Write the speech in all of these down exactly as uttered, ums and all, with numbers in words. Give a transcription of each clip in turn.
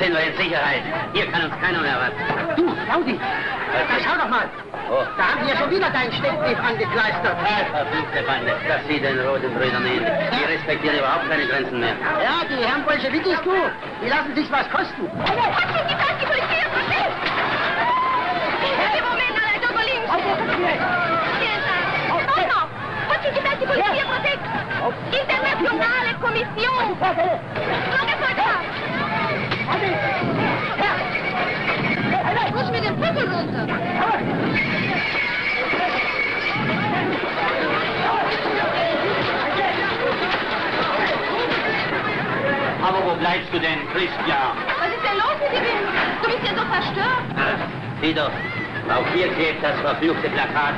sind wir in Sicherheit. Hier kann uns keiner mehr was. Du, Claudi, da schau doch mal. Oh. Da haben wir schon wieder deinen Steckbrief angekleistert. Verfluchte Bande, das sieht den roten Brüdern ähnlich. Die respektieren überhaupt keine Grenzen mehr. Ja, die Herren Bolschewikis, du, die lassen sich was kosten. Die Polizei ist versteckt! Im Moment, alle Dogo links! Oggi ci metti polizia protetta! Internazionale Commission! Lange Polizei! Rusch mir den Pickel runter! Aber wo bleibst du denn, Christian? Was ist denn los mit dir? Du bist ja so verstört! Ach, sieh doch, auch hier klebt das verfluchte Plakat.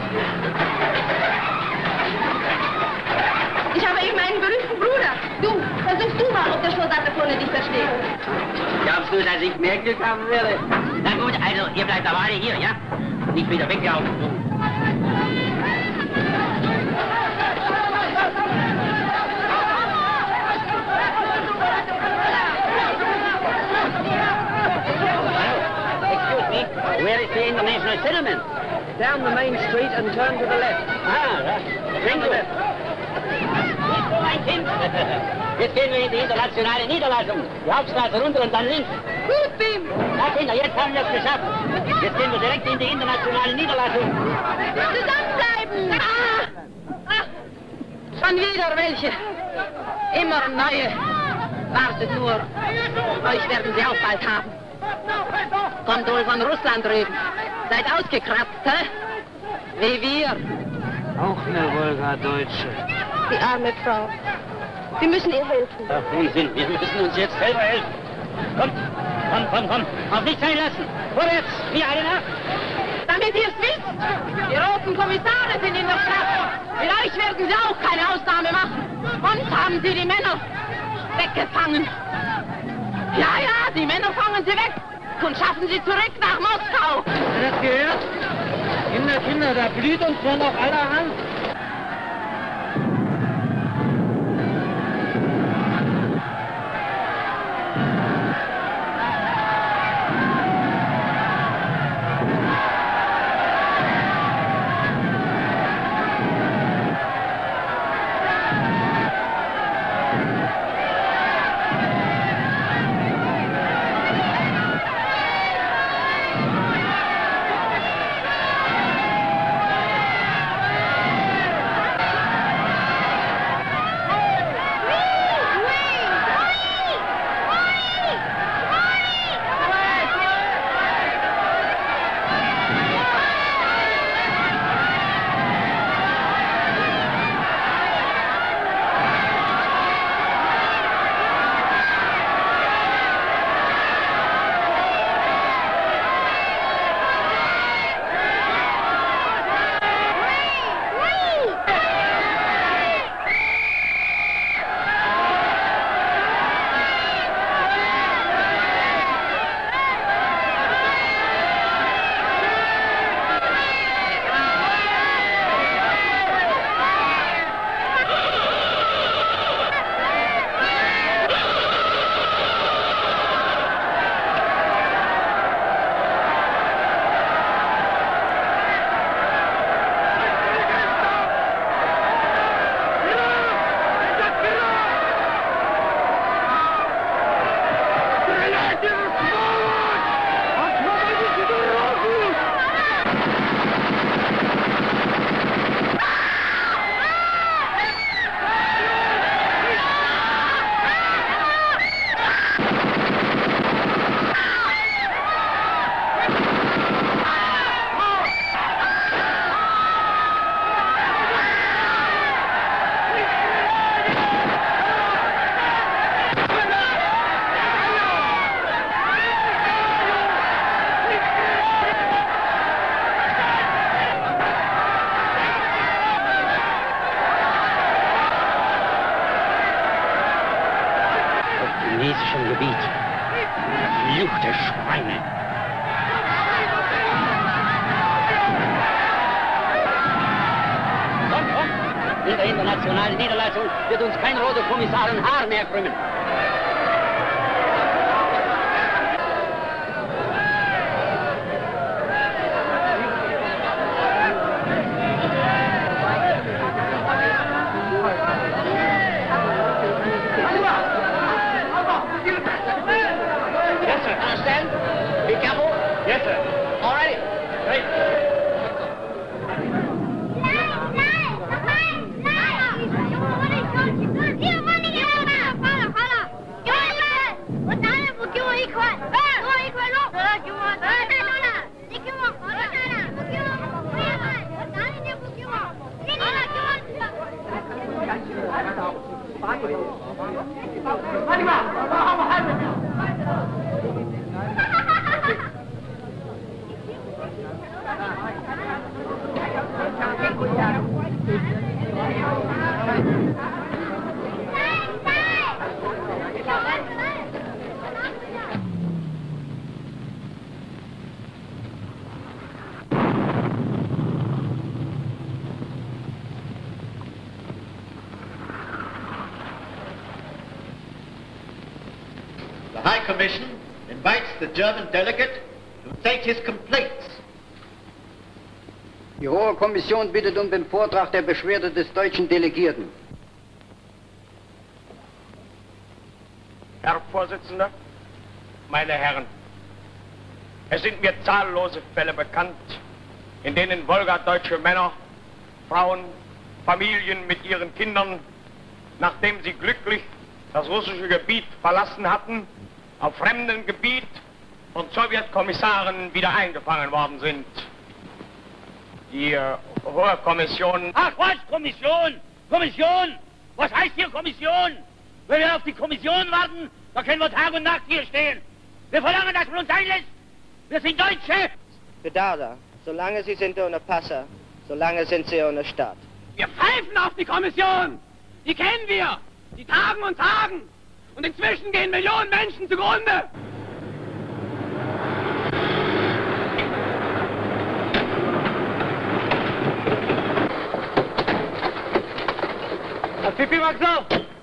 Ich habe eben einen berühmten Bruder. Du, versuchst du mal, ob der Soldat da vorne dich versteht. Glaubst du, dass ich mehr Glück haben werde? Na gut, also, ihr bleibt aber alle hier, ja? Nicht wieder weglaufen. Excuse me, where is the international settlement? Down the main street and turn to the left. Ah, ja. Thank you. Mein Kind. Jetzt gehen wir in die internationale Niederlassung. Die Hauptstraße runter und dann links. Gut, Bim. Na Kinder, jetzt haben wir es geschafft. Jetzt gehen wir direkt in die internationale Niederlassung. Zusammenbleiben. Ah. Ah. Schon wieder welche. Immer neue. Wartet nur. Euch werden sie auch bald haben. Kommt wohl von Russland drüben. Seid ausgekratzt, hä? Wie wir. Auch eine Wolga-Deutsche. Die arme Frau. Wir müssen ihr helfen. Ach, Unsinn, wir müssen uns jetzt selber helfen. Kommt, komm, komm, komm. Auf nicht sein lassen. Vorwärts, wir alle nach. Damit ihr es wisst, die roten Kommissare sind in der Stadt. Mit euch werden sie auch keine Ausnahme machen. Uns haben sie die Männer weggefangen. Ja, ja, die Männer fangen sie weg und schaffen sie zurück nach Moskau. Habt ihr das gehört? Kinder, Kinder, da blüht uns ja noch allerhand. Verfluchte Schweine! Komm, komm! In der internationalen Niederlassung wird uns kein roter Kommissar ein Haar mehr krümmen. The High Commission invites the German delegate to state his complaints. Die Hohe Kommission bittet um den Vortrag der Beschwerde des deutschen Delegierten. Herr Vorsitzender, meine Herren, es sind mir zahllose Fälle bekannt, in denen wolgadeutsche Männer, Frauen, Familien mit ihren Kindern, nachdem sie glücklich das russische Gebiet verlassen hatten, auf fremdem Gebiet von Sowjetkommissaren wieder eingefangen worden sind. Die äh, Hohe Kommission... Ach was, Kommission? Kommission? Was heißt hier Kommission? Wenn wir auf die Kommission warten, dann können wir Tag und Nacht hier stehen. Wir verlangen, dass man uns einlässt. Wir sind Deutsche. Bedada, solange Sie sind ohne Passer, solange sind Sie ohne Staat. Wir pfeifen auf die Kommission! Die kennen wir! Die tagen und tagen! Und inzwischen gehen Millionen Menschen zugrunde! Pipi Maxau!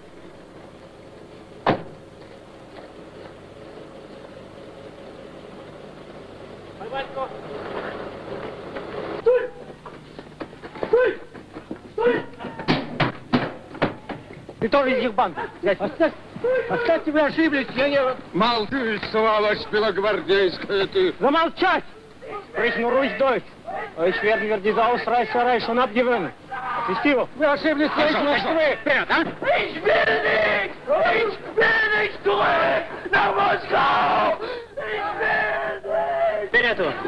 Готовить банк. Оставь, оставьте, вы ошиблись, я не... Молчи, сволочь белогвардейская ты! Замолчать! Sprich nur ruhig Deutsch. Euch werden wir diese Ausreißerei schon abgewöhnen. Отвести его. Вы ошиблись, я nicht mehr zurück. Ich will nicht! Ich will nicht zurück nach Moskau! Ich will nicht! Вперед его!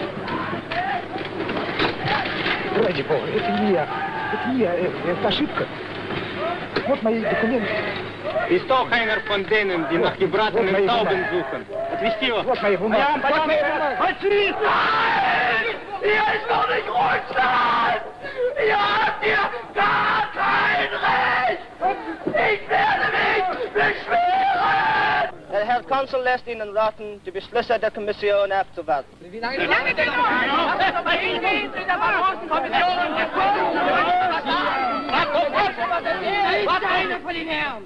Ради бога, это не я. Это не я, это ошибка. Вот мои документы. Ist doch einer von denen, die nach gebratenen Tauben suchen. Отвести его. Вот мои бумаги. Вот мои бумаги. Nein! Hier ist doch nicht Russland! Ihr habt hier gar kein Recht! Ich werde mich beschweren! Der Herr Konsul lässt Ihnen raten, die Beschlüsse der Kommission abzuwarten. Wie lange denn noch? Was eine von den Herren!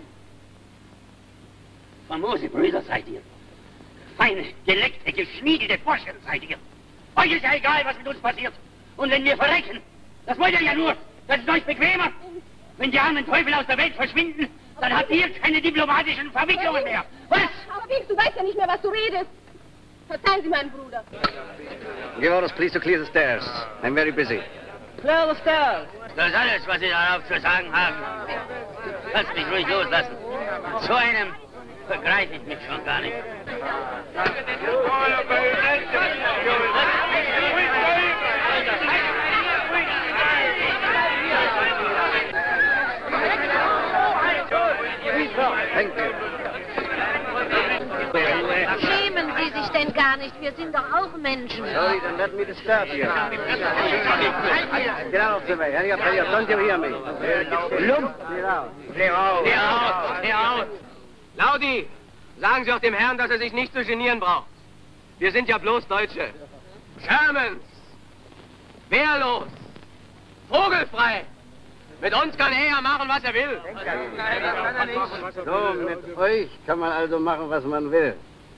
Famose Brüder seid ihr. Feine, geleckte, geschmiedete Burschen seid ihr. Euch ist ja egal, was mit uns passiert. Und wenn wir verrecken, das wollt ihr ja nur. Das ist euch bequemer. Wenn die armen Teufel aus der Welt verschwinden, dann habt ihr keine diplomatischen Verwicklungen mehr. Was? Aber Wix, du weißt ja nicht mehr, was du redest. Verzeihen Sie, meinen Bruder. Give orders, please, to clear the stairs. I'm very busy. Clear the stairs. Das ist alles, was Sie darauf zu sagen haben. Lasst mich ruhig loslassen. Zu einem begreife ich mich schon gar nicht. Schämen Sie sich denn gar nicht? Wir sind doch auch Menschen. Sorry, then let me disturb you. Get out of the way. Hurry up, hurry up. Don't you hear me? Lump! Clear out. Clear out! Clear out! Clear out! Laudi, sagen Sie auch dem Herrn, dass er sich nicht zu genieren braucht. Wir sind ja bloß Deutsche. Germans! Wehrlos! Vogelfrei! Mit uns kann er ja machen, was er will. So, mit euch kann man also machen, was man will.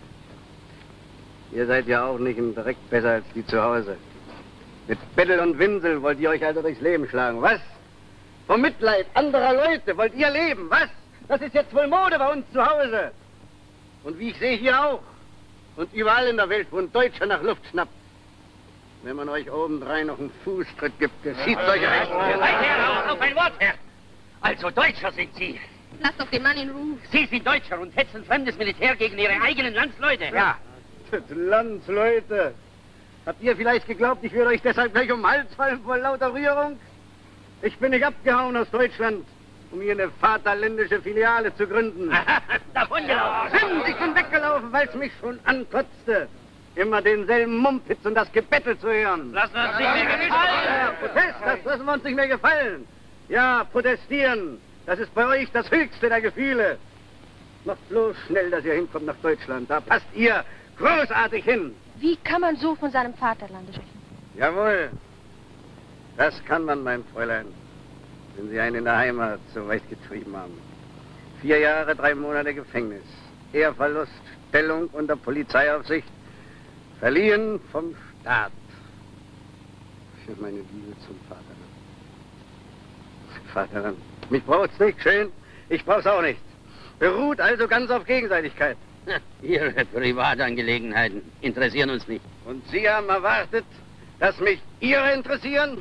Ihr seid ja auch nicht im Dreck besser als die zu Hause. Mit Bettel und Winsel wollt ihr euch also durchs Leben schlagen, was? Vom Mitleid anderer Leute wollt ihr leben, was? Das ist jetzt wohl Mode bei uns zu Hause. Und wie ich sehe hier auch. Und überall in der Welt, wo ein Deutscher nach Luft schnappt. Wenn man euch obendrein noch einen Fußtritt gibt, geschieht euch recht. Ihr seid Herr, auf ein Wort, Herr. Also Deutscher sind Sie. Lass doch den Mann in Ruhe. Sie sind Deutscher und hetzen fremdes Militär gegen Ihre eigenen Landsleute. Ja. Landsleute. Habt ihr vielleicht geglaubt, ich würde euch deshalb gleich um den Hals fallen vor lauter Rührung? Ich bin nicht abgehauen aus Deutschland, um hier eine vaterländische Filiale zu gründen. Davon gelaufen. Stimmt, ich bin weggelaufen, weil es mich schon ankotzte. Immer denselben Mumpitz und das Gebettel zu hören. Lassen wir uns nicht mehr gefallen. Ja, Protest, das lassen wir uns nicht mehr gefallen. Ja, protestieren, das ist bei euch das höchste der Gefühle. Macht bloß schnell, dass ihr hinkommt nach Deutschland. Da passt ihr großartig hin. Wie kann man so von seinem Vaterlande sprechen? Jawohl, das kann man, mein Fräulein, wenn Sie einen in der Heimat so weit getrieben haben. Vier Jahre, drei Monate Gefängnis, Ehrverlust, Stellung unter Polizeiaufsicht, verliehen vom Staat. Für meine Liebe zum Vaterland. Vaterland, mich braucht's nicht, schön, ich brauch's auch nicht. Beruht also ganz auf Gegenseitigkeit. Ihre Privatangelegenheiten interessieren uns nicht. Und Sie haben erwartet, dass mich Ihre interessieren?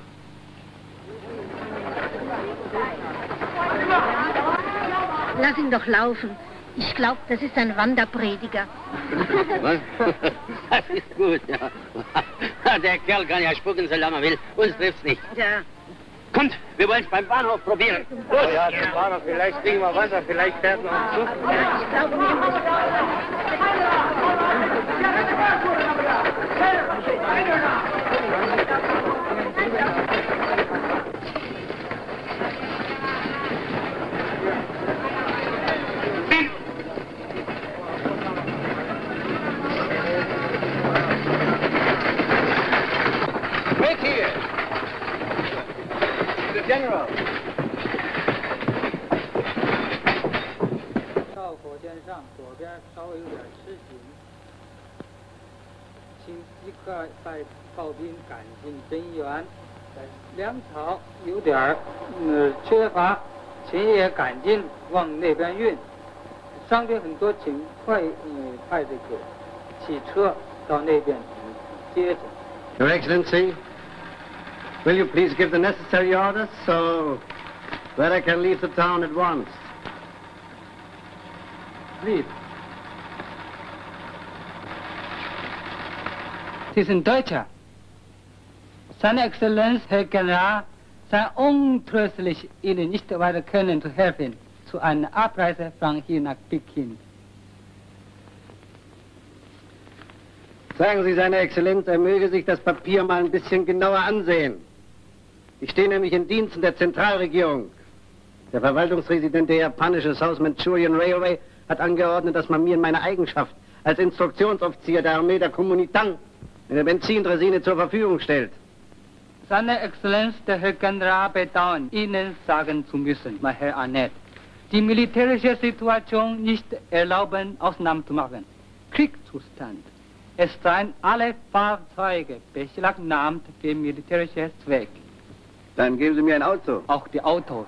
Lass ihn doch laufen. Ich glaube, das ist ein Wanderprediger. Was? Das ist gut, ja. Der Kerl kann ja spucken, solange er will. Uns trifft's nicht. Ja. Kommt, wir wollen's beim Bahnhof probieren. Los. Oh ja, zum Bahnhof, vielleicht kriegen wir Wasser, vielleicht fährt noch ein Zug. Ich glaube nicht. Wait here. The General. 到火箭上左边稍微有点吃紧，请即刻带炮兵赶进增援。粮草有点儿呃缺乏，请也赶紧往那边运。伤兵很多，请快呃派这个汽车到那边接去。 Your Excellency, will you please give the necessary orders so that I can leave the town at once? Please. Sie sind Deutscher. Seine Exzellenz, Herr General, sei untröstlich, Ihnen nicht weiter können zu helfen, zu einer Abreise von hier nach Peking. Sagen Sie, seine Exzellenz, er möge sich das Papier mal ein bisschen genauer ansehen. Ich stehe nämlich in Diensten der Zentralregierung. Der Verwaltungsresident der japanischen South Manchurian Railway hat angeordnet, dass man mir in meiner Eigenschaft als Instruktionsoffizier der Armee der Kuomintang eine Benzindresine zur Verfügung stellt. Seine Exzellenz, der Herr General, bedauern, Ihnen sagen zu müssen, mein Herr Arnett, die militärische Situation nicht erlauben, Ausnahmen zu machen. Kriegszustand. Es seien alle Fahrzeuge beschlagnahmt für militärische Zwecke. Dann geben Sie mir ein Auto. Auch die Autos.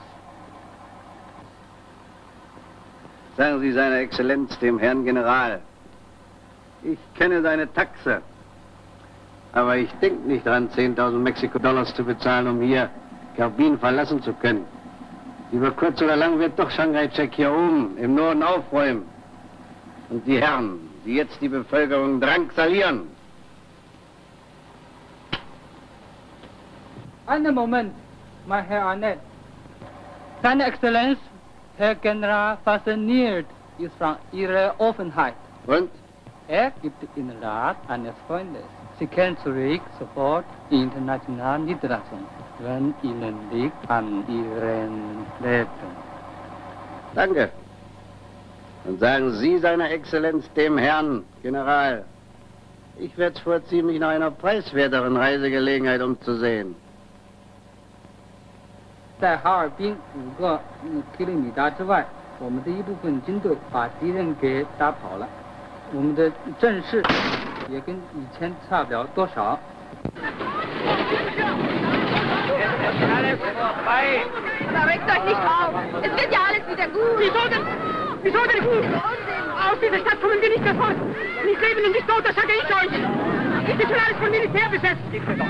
Sagen Sie, seine Exzellenz, dem Herrn General, ich kenne seine Taxe, aber ich denke nicht daran, zehntausend Mexiko-Dollars zu bezahlen, um hier Kabin verlassen zu können. Über kurz oder lang wird doch Shanghai-Check hier oben im Norden aufräumen. Und die Herren, die jetzt die Bevölkerung drangsalieren. Einen Moment, mein Herr Arnett. Seine Exzellenz, Herr General, fasziniert ist von Ihrer Offenheit. Und? Er gibt Ihnen Rat eines Freundes. Sie kehren zurück sofort in internationale Niederlassung, wenn Ihnen liegt an Ihren Leben. Danke. Und sagen Sie, seine Exzellenz, dem Herrn General, ich werde es vorziehen, mich nach einer preiswerteren Reisegelegenheit umzusehen. 在哈尔滨五个克里米达之外，我们的一部分军队把敌人给打跑了，我们的阵势也跟以前差不了多少。 Verrückt euch nicht auf! Es wird ja alles wieder gut! Wieso denn? Wieso denn gut? Aus dieser Stadt kommen wir nicht mehr fort! Nicht leben und nicht tot, das sage ich euch! Es ist schon alles von Militär besetzt!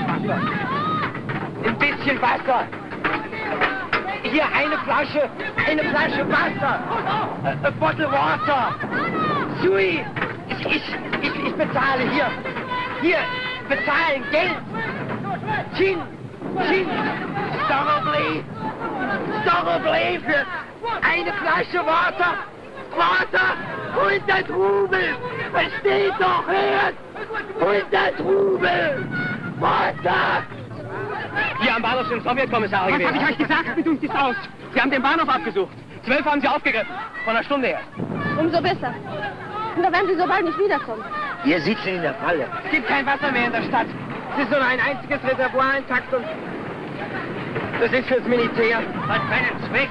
Ein bisschen Wasser! Hier eine Flasche, eine Flasche Wasser! A, a bottle water! Sui! Ich, ich, ich, ich bezahle hier! Hier! Bezahlen! Geld! Chin! Chin! Storobli! Storobli für eine Flasche Wasser! Wasser! hundert Rubel! Versteht doch, Herr! hundert Rubel! Wasser! Hier am Bahnhof sind Sowjetkommissare gewesen. Was habe ich euch gesagt? Wie tut es aus? Sie haben den Bahnhof abgesucht. Zwölf haben sie aufgegriffen. Vor einer Stunde her. Umso besser. Und da werden sie so bald nicht wiederkommen. Wir sitzen in der Falle. Es gibt kein Wasser mehr in der Stadt. Es ist nur ein einziges Reservoir intakt und das ist fürs Militär. Hat keinen Zweck.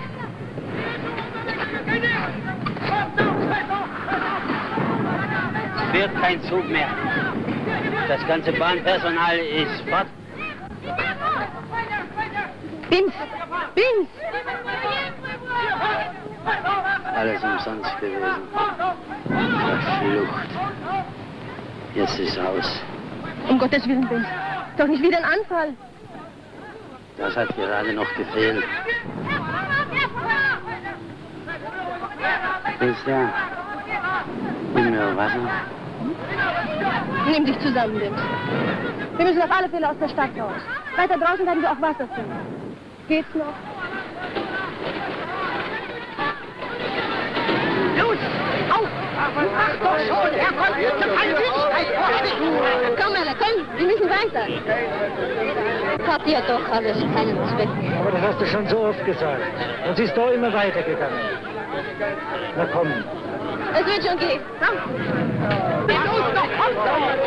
Es wird kein Zug mehr. Das ganze Bahnpersonal ist fort. Bins! Bins! Alles umsonst gewesen. Verflucht. Jetzt ist aus. Um Gottes Willen, Bins. Doch nicht wieder ein Anfall. Das hat gerade noch gefehlt. Christian, nimm mir Wasser. Nimm dich zusammen, Bins. Wir müssen auf alle Fälle aus der Stadt raus. Weiter draußen werden wir auch Wasser finden. Geht's noch? Los! Auf! Mach doch schon! Er kommt jetzt zum Angriff! Komm, Ella, komm! Wir müssen weiter. Hat ja doch alles keinen Zweck. Aber das hast du schon so oft gesagt. Und sie ist doch immer weitergegangen. Na komm. Es wird schon gehen. Komm! Los noch! Komm!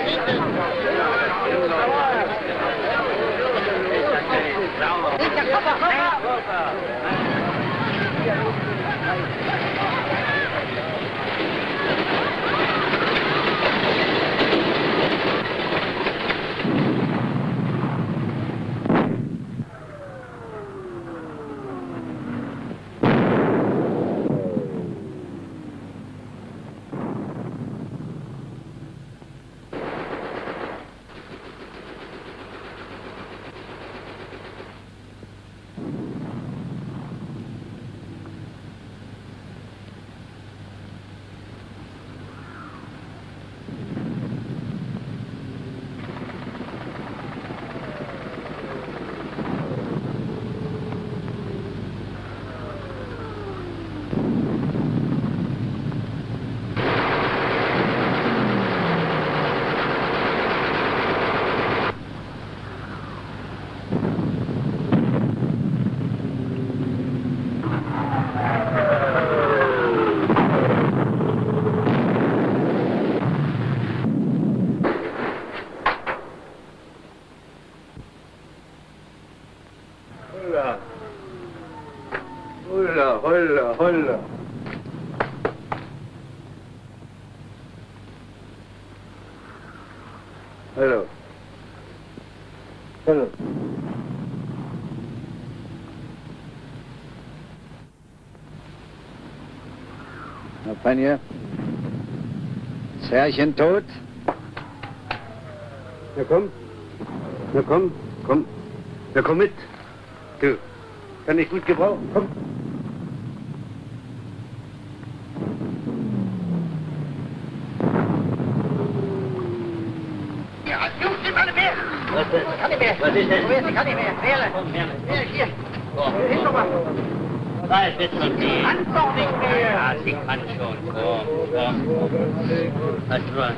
Holla, holla, holla. Hallo. Hallo. Na, Panje? Das Herrchen tot? Na komm. Na komm, komm. Na komm mit. Du, kann ich gut gebrauchen. Komm. Was ist das? Kann nicht mehr. Was ist das? Ich kann nicht mehr. Merle. Komm, Merle. Merle, hier. Oh. Hilf doch mal. Nein, wird schon gehen. Kann doch nicht mehr. Ja, sie kann schon. Komm, komm. Halt nur.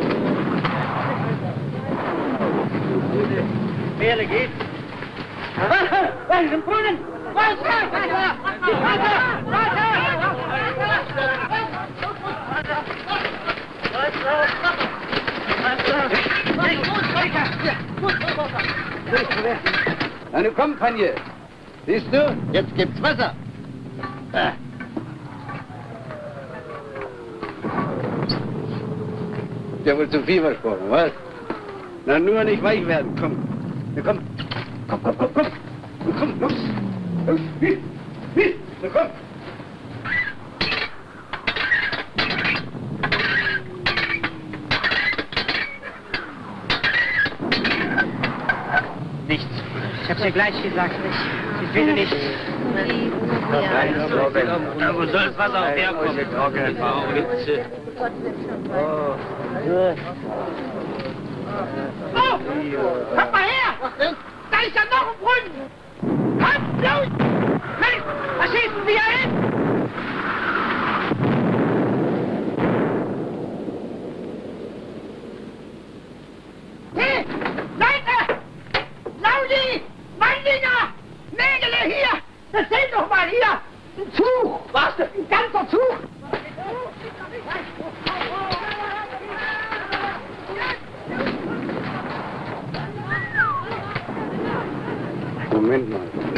Merle, geht. Wasser! Was im Brunnen? Wasser! Wasser! Wasser! Na, nu komm, Panje. Siehst du, jetzt gibt's Wasser. Ah. Der wohl zu viel versprochen, was? Na, nur nicht weich werden, komm. Na, komm. Komm, komm, komm, komm. Na, komm, los. Los, wie, wie, na, komm. Nichts. Ich hab's dir gleich gesagt. Ich will nicht. Ja, wo soll das Wasser auch herkommen? Oh. Oh! Kommt mal her! Was denn? Da ist ja noch ein Brunnen! Kommt, los! Mensch, was schießen Sie hier hin? Hey! Leute! Laudi!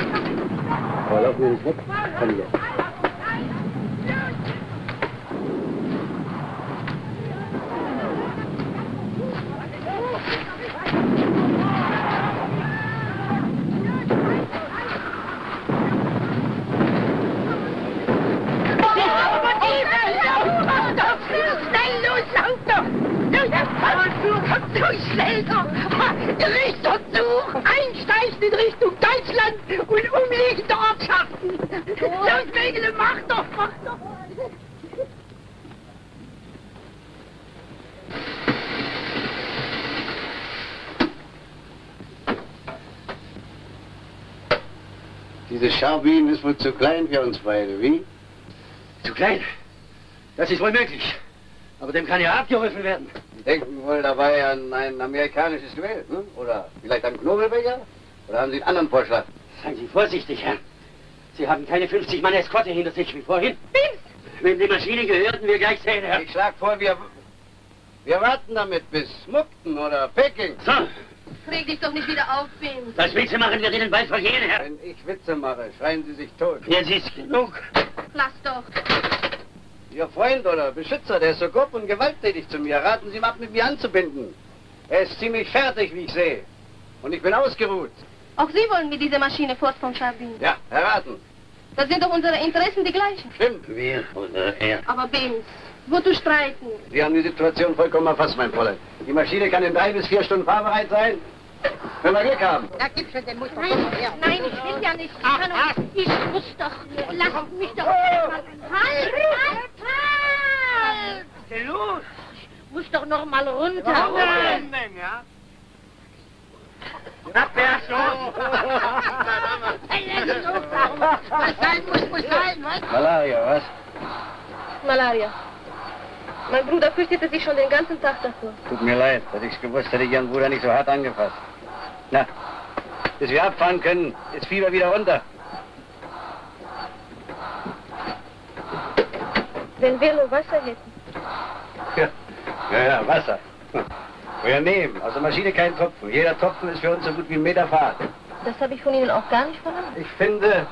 Aber lauf mir nicht weg, Panje. Schnell doch! Richtung zu! Einsteigen in Richtung Deutschland und umliegende Ortschaften! Los, Mägele, mach doch, mach doch! Diese Scharbühne ist wohl zu klein für uns beide, wie? Zu klein? Das ist wohl möglich. Aber dem kann ja abgeholfen werden. Sie denken wohl dabei an ein amerikanisches Duell, hm? Oder vielleicht einen Knobelbecher? Oder haben Sie einen anderen Vorschlag? Seien Sie vorsichtig, Herr. Sie haben keine fünfzig Mann Eskorte hinter sich wie vorhin. Wenn die Maschine gehörten, wir gleich sehen, Herr. Ich schlag vor, wir, wir warten damit bis Mukden oder Peking. So. Reg dich doch nicht wieder auf, Bims. Das Witze machen wird Ihnen bald vergehen, Herr. Wenn ich Witze mache, schreien Sie sich tot. Jetzt ist genug. Lass doch. Ihr Freund oder Beschützer, der ist so grob und gewalttätig zu mir. Raten Sie ihm ab, mit mir anzubinden. Er ist ziemlich fertig, wie ich sehe. Und ich bin ausgeruht. Auch Sie wollen mit dieser Maschine fort von Scharbin. Ja, erraten. Da sind doch unsere Interessen die gleichen. Stimmt. Wir oder er. Aber Bims, wozu streiten? Sie haben die Situation vollkommen erfasst, mein Fräulein. Die Maschine kann in drei bis vier Stunden fahrbereit sein, wenn wir Glück haben. Da gibt's schon den Mutter. Nein, nein, ich will ja nicht. Ich, kann doch, ich muss doch. Lass mich doch. Halt, halt, halt! Was ist los? Ich muss doch noch mal runter. Warum denn, ja? Abwärts los! Was sein muss, muss sein, was? Malaria, was? Malaria. Mein Bruder fürchtete sich schon den ganzen Tag davor. Tut mir leid, hätte ich's gewusst, hätte ich Ihren Bruder nicht so hart angefasst. Na, bis wir abfahren können, ist Fieber wieder runter. Wenn wir nur Wasser hätten. Ja, ja, ja Wasser. Wir nehmen, aus der Maschine kein Tropfen. Jeder Tropfen ist für uns so gut wie ein Meter Fahrt. Das habe ich von Ihnen auch gar nicht verlangt. Ich finde...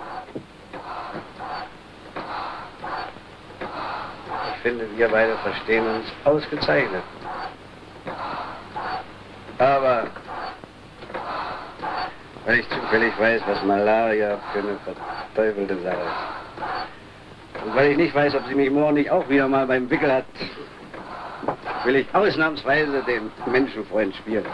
Ich finde, wir beide verstehen uns ausgezeichnet. Aber... weil ich zufällig weiß, was Malaria für eine verteufelte Sache ist. Und weil ich nicht weiß, ob sie mich morgen nicht auch wieder mal beim Wickel hat, will ich ausnahmsweise den Menschenfreund spielen.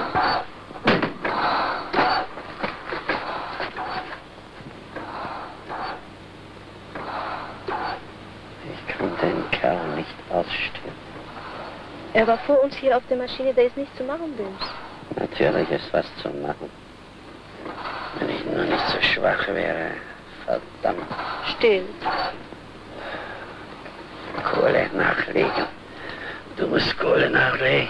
Ich kann den Kerl nicht ausstehen. Er war vor uns hier auf der Maschine, da ist nichts zu machen, Bims. Natürlich ist was zu machen. Wenn ich nur nicht so schwach wäre. Verdammt. Still. Kohle nachlegen. Du musst Kohle nachlegen.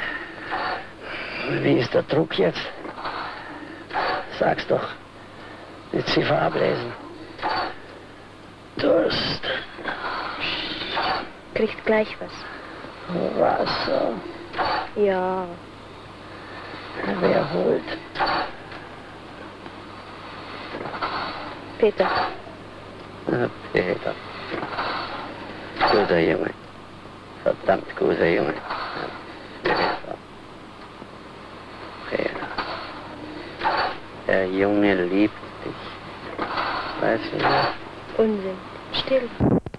Wie ist der Druck jetzt? Sag's doch. Die Ziffer ablesen. Durst. Kriegt gleich was. Wasser. Ja. Wer holt? Peter. Na, Peter. Guter Junge. Verdammt guter Junge. Peter. Peter. Der Junge liebt dich. Weißt du das? Unsinn. Still.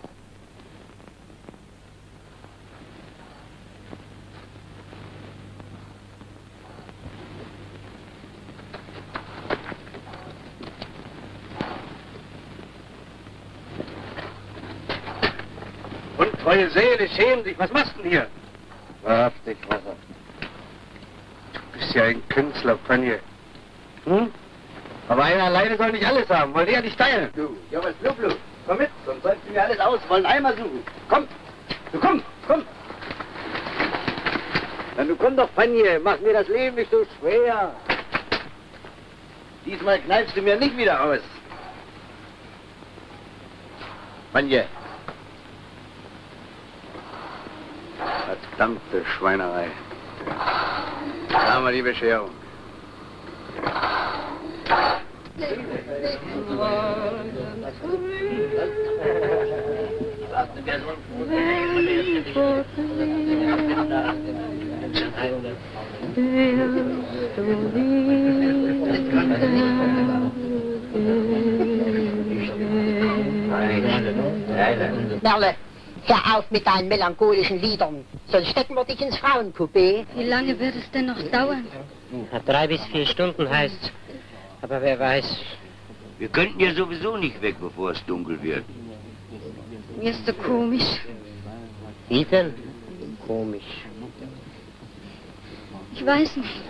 Treue Seele, schäm dich. Was machst du denn hier? Wahrhaftig, Wasser. Du bist ja ein Künstler, Panje. Hm? Aber einer alleine soll nicht alles haben. Wollt ihr nicht teilen? Du, Junges Blublu, komm mit, sonst sollst du mir alles aus. Wollen Eimer suchen. Komm, du komm, komm. Na, du komm doch, Panje. Mach mir das Leben nicht so schwer. Diesmal kneifst du mir nicht wieder aus. Panje. Verdammte Schweinerei. Da haben wir die Bescherung. Merle, hör auf mit deinen melancholischen Liedern, sonst stecken wir dich ins Frauencoupé. Wie lange wird es denn noch dauern? Drei bis vier Stunden heißt, aber wer weiß. Wir könnten ja sowieso nicht weg, bevor es dunkel wird. Mir ist so komisch. Wie denn? Komisch. Ich weiß nicht.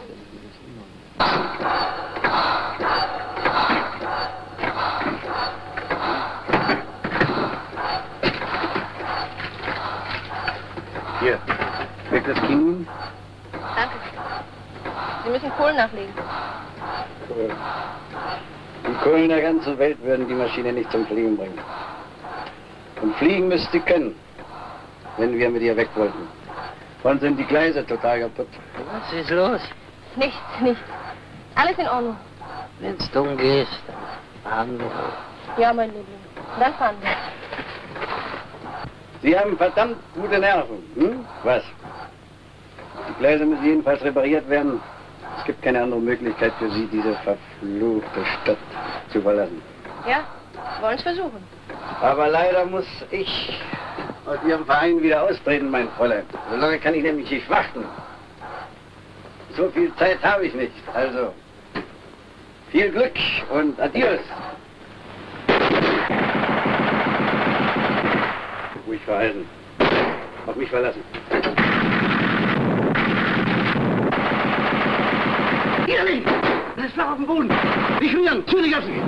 Hier, schmeckt das Kinn? Danke. Sie müssen Kohlen nachlegen. Cool. Die Kohlen der ganzen Welt würden die Maschine nicht zum Fliegen bringen. Und fliegen müsste sie können, wenn wir mit ihr weg wollten. Wann sind die Gleise total kaputt? Was ist los? Nichts, nichts. Alles in Ordnung. Wenn's dunkel ist, dann fahren wir. Ja, mein Liebling. Dann fahren wir. Sie haben verdammt gute Nerven, hm? Was? Die Gleise müssen jedenfalls repariert werden. Es gibt keine andere Möglichkeit für Sie, diese verfluchte Stadt zu verlassen. Ja, wollen es versuchen. Aber leider muss ich aus Ihrem Verein wieder austreten, mein Fräulein. So lange kann ich nämlich nicht warten. So viel Zeit habe ich nicht. Also, viel Glück und Adios. Ruhig verhalten. Auf mich verlassen. Widerlich! Er ist flach auf dem Boden. Nicht rühren! Tür dich öffnen!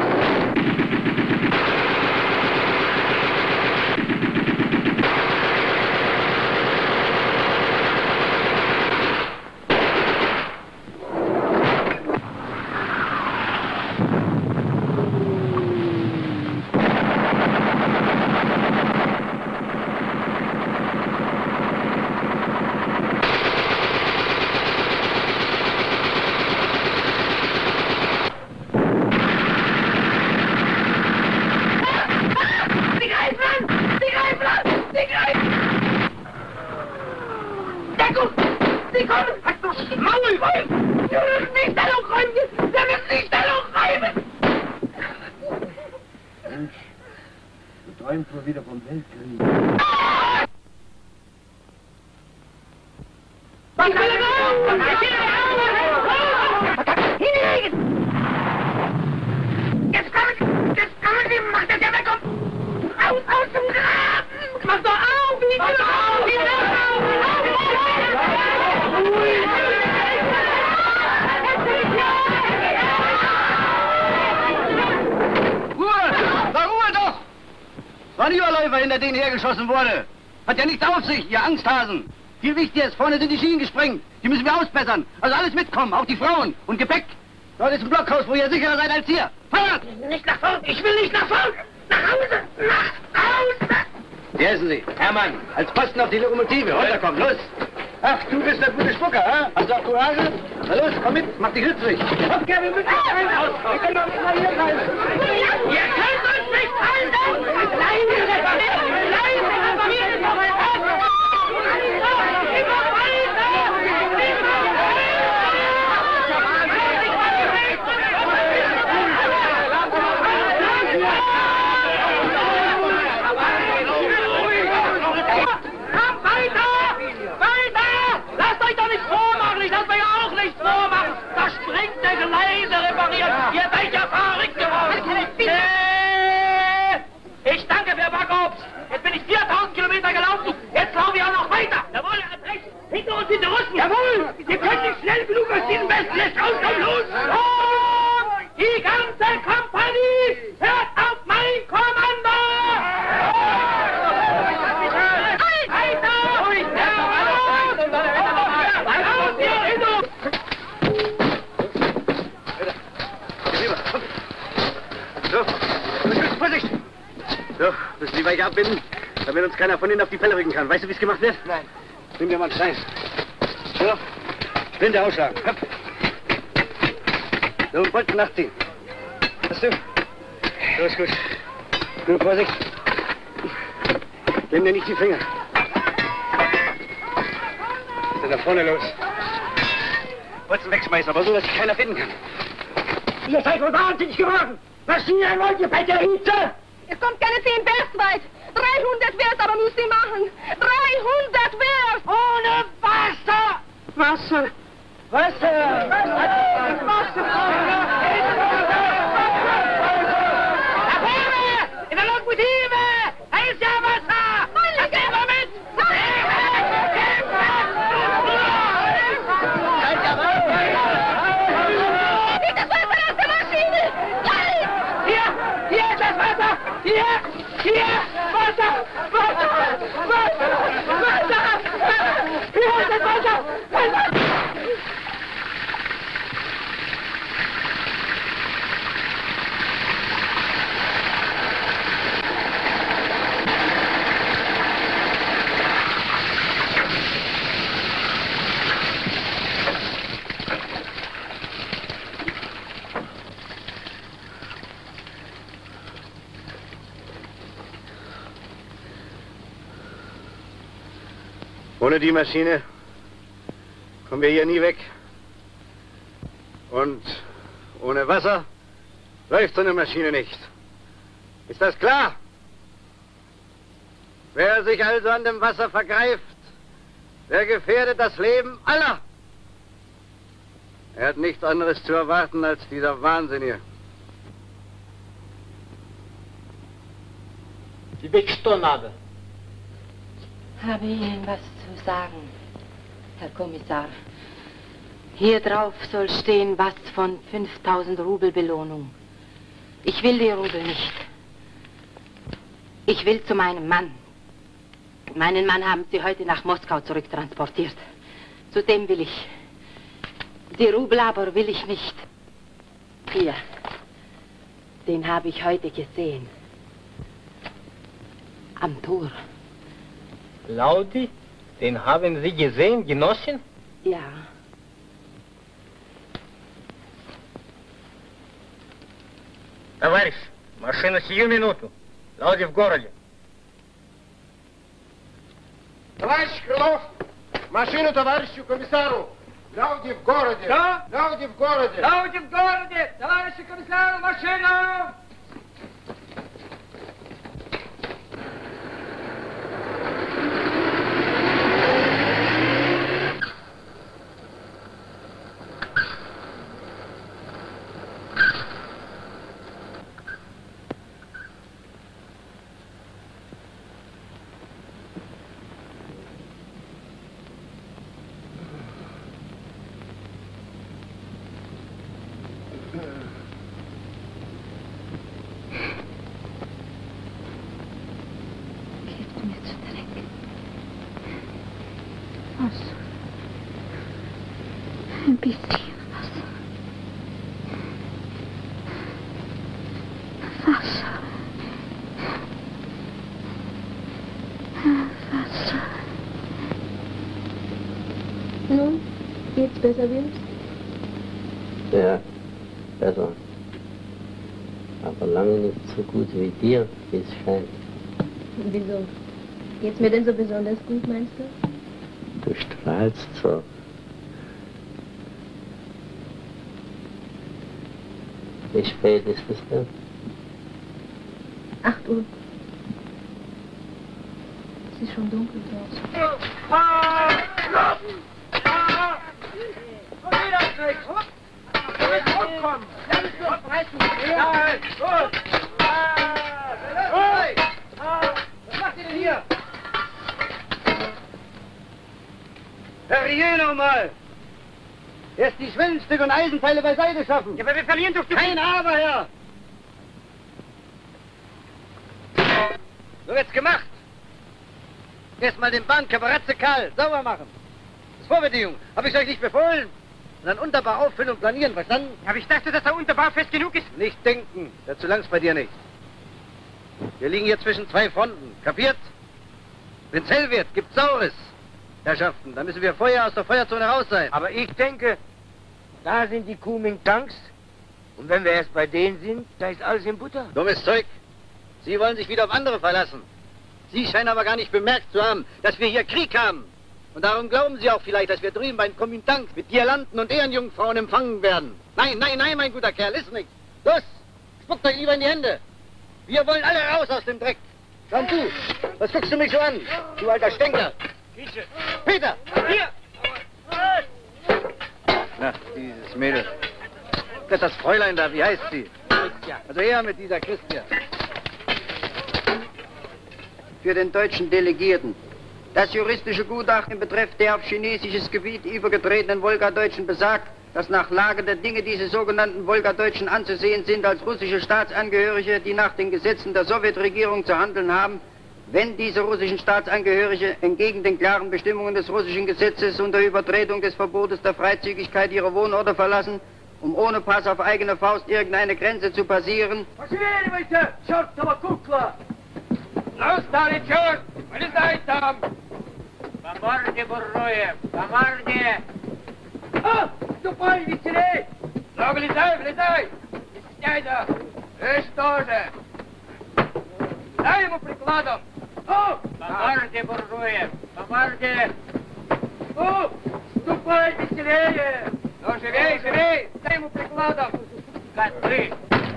Hergeschossen wurde. Hat ja nichts auf sich, ihr Angsthasen. Viel wichtiger ist, vorne sind die Schienen gesprengt. Die müssen wir ausbessern. Also alles mitkommen, auch die Frauen und Gepäck. Dort ist ein Blockhaus, wo ihr sicherer seid als hier. Fahrt! Nicht nach vorn! Ich will nicht nach vorn! Nach Hause! Nach Hause! Wie heißen Sie? Hermann. Als Posten auf die Lokomotive. Runterkommen, los! Ach, du bist der gute Spucker, ha? Hast du auch Courage? Na los, komm mit, mach dich hüpfig. Kommt, wir müssen rein aus. Wir können doch nicht mal hier sein. Ihr könnt uns nicht halten! Nein, wir sind nicht! Nein, wir sind doch ein Ihr seid ja verrückt geworden! Ich danke für Backobst! Jetzt bin ich viertausend Kilometer gelaufen! Jetzt laufe ich auch noch weiter! Jawohl, er hat recht! Hinter uns sind die Russen! Jawohl! Wir können nicht schnell genug aus diesem Westen! Jetzt raus, komm los! Und die ganze Kompanie hört auf mein Kommando! Weiter! Ruhig! Raus, ihr Hindu! So, Vorsicht! So, müssen die Weiche abbinden, damit uns keiner von ihnen auf die Pelle rücken kann. Weißt du, wie es gemacht wird? Nein. Nimm dir mal einen Stein. So, Flinte ausschlagen. Hopp. So, einen Bolzen nachziehen. Hast du? So ist gut. Nur Vorsicht. Nimm dir nicht die Finger. Was ist denn da vorne los? Wollt's wegschmeißen, aber so, dass sich keiner finden kann. Ihr seid wohl wahnsinnig geworden! Maschinen wollt ihr bei der Hitze? Es kommt keine zehn Werst weit. dreihundert Werst aber müsst ihr machen. dreihundert Werst! Ohne Wasser! Wasser! Wasser! Wasser! Wasser! Affaire! In der Lokomotive! Da ist ja Wasser! Da gehen wir mit! Nicht das Wasser aus der Maschine! Nein! Hier! Hier ist das Wasser! Hier! Hier! Wasser! Wasser! Wasser! Wasser! Hier ist das Wasser! Wasser! Ohne die Maschine kommen wir hier nie weg. Und ohne Wasser läuft so eine Maschine nicht. Ist das klar? Wer sich also an dem Wasser vergreift, der gefährdet das Leben aller. Er hat nichts anderes zu erwarten als dieser Wahnsinnige. Тебе что надо? Habe Ihnen was zu sagen, Herr Kommissar. Hier drauf soll stehen was von fünftausend Rubel Belohnung. Ich will die Rubel nicht. Ich will zu meinem Mann. Meinen Mann haben Sie heute nach Moskau zurücktransportiert. Zu dem will ich. Die Rubel aber will ich nicht. Hier. Den habe ich heute gesehen. Am Tor. Laudi, den haben Sie gesehen, Genossin? Ja. Товарищ, машина сию минуту. Лауди в городе. Товарищ Крылов, машину товарищу комиссару. Лауди в городе. Да? Лауди в городе. Лауди в городе! Товарищи комиссару, машину! Ein bisschen Wasser. Wasser. Wasser. Nun, geht's besser, Wilms? Ja, besser. Aber lange nicht so gut wie dir, wie es scheint. Wieso? Geht's mir denn so besonders gut, meinst du? Du strahlst so. Wie spät ist es denn? Acht Uhr. Es ist schon dunkel draußen. Was macht ihr denn hier? Herr nochmal! Erst die Schwellenstücke und Eisenteile beiseite schaffen. Ja, aber wir verlieren doch die... Kein Aber, Herr! So wird's gemacht. Erstmal den Bahnkörper kahl, sauber machen. Das ist Vorbedingung. Habe ich euch nicht befohlen? Und dann Unterbau auffüllen und planieren, verstanden? Aber ich dachte, dass der Unterbau fest genug ist. Nicht denken. Dazu langt's bei dir nicht. Wir liegen hier zwischen zwei Fronten. Kapiert? Wenn's hell wird, gibt's Saures. Herrschaften, da müssen wir vorher aus der Feuerzone raus sein. Aber ich denke, da sind die Kuomintang's, Und wenn wir erst bei denen sind, da ist alles in Butter. Dummes Zeug. Sie wollen sich wieder auf andere verlassen. Sie scheinen aber gar nicht bemerkt zu haben, dass wir hier Krieg haben. Und darum glauben Sie auch vielleicht, dass wir drüben beim Kommandant mit Diamanten und Ehrenjungfrauen empfangen werden. Nein, nein, nein, mein guter Kerl, ist nicht. Los, spuckt euch lieber in die Hände. Wir wollen alle raus aus dem Dreck. Komm du, was guckst du mich so an, du alter Stänker? Peter, hier! Na, dieses Mädel. Das ist das Fräulein da, wie heißt sie? Also her mit dieser Christian. Für den deutschen Delegierten. Das juristische Gutachten betrifft der auf chinesisches Gebiet übergetretenen Wolgadeutschen besagt, dass nach Lage der Dinge diese sogenannten Wolgadeutschen anzusehen sind als russische Staatsangehörige, die nach den Gesetzen der Sowjetregierung zu handeln haben, wenn diese russischen Staatsangehörige entgegen den klaren Bestimmungen des russischen Gesetzes unter Übertretung des Verbotes der Freizügigkeit ihre Wohnorte verlassen, um ohne Pass auf eigene Faust irgendeine Grenze zu passieren. Los, старый черт! Вылезай там! По морде, буржуев! По морде! А! Ступай, веселей! Ну, влезай, влезай! Не стесняйся! Ты что же? Дай ему прикладом! О! По морде, буржуев! По морде! О! Ступай, веселее! Ну, живей, живей! Дай ему прикладом! Коты!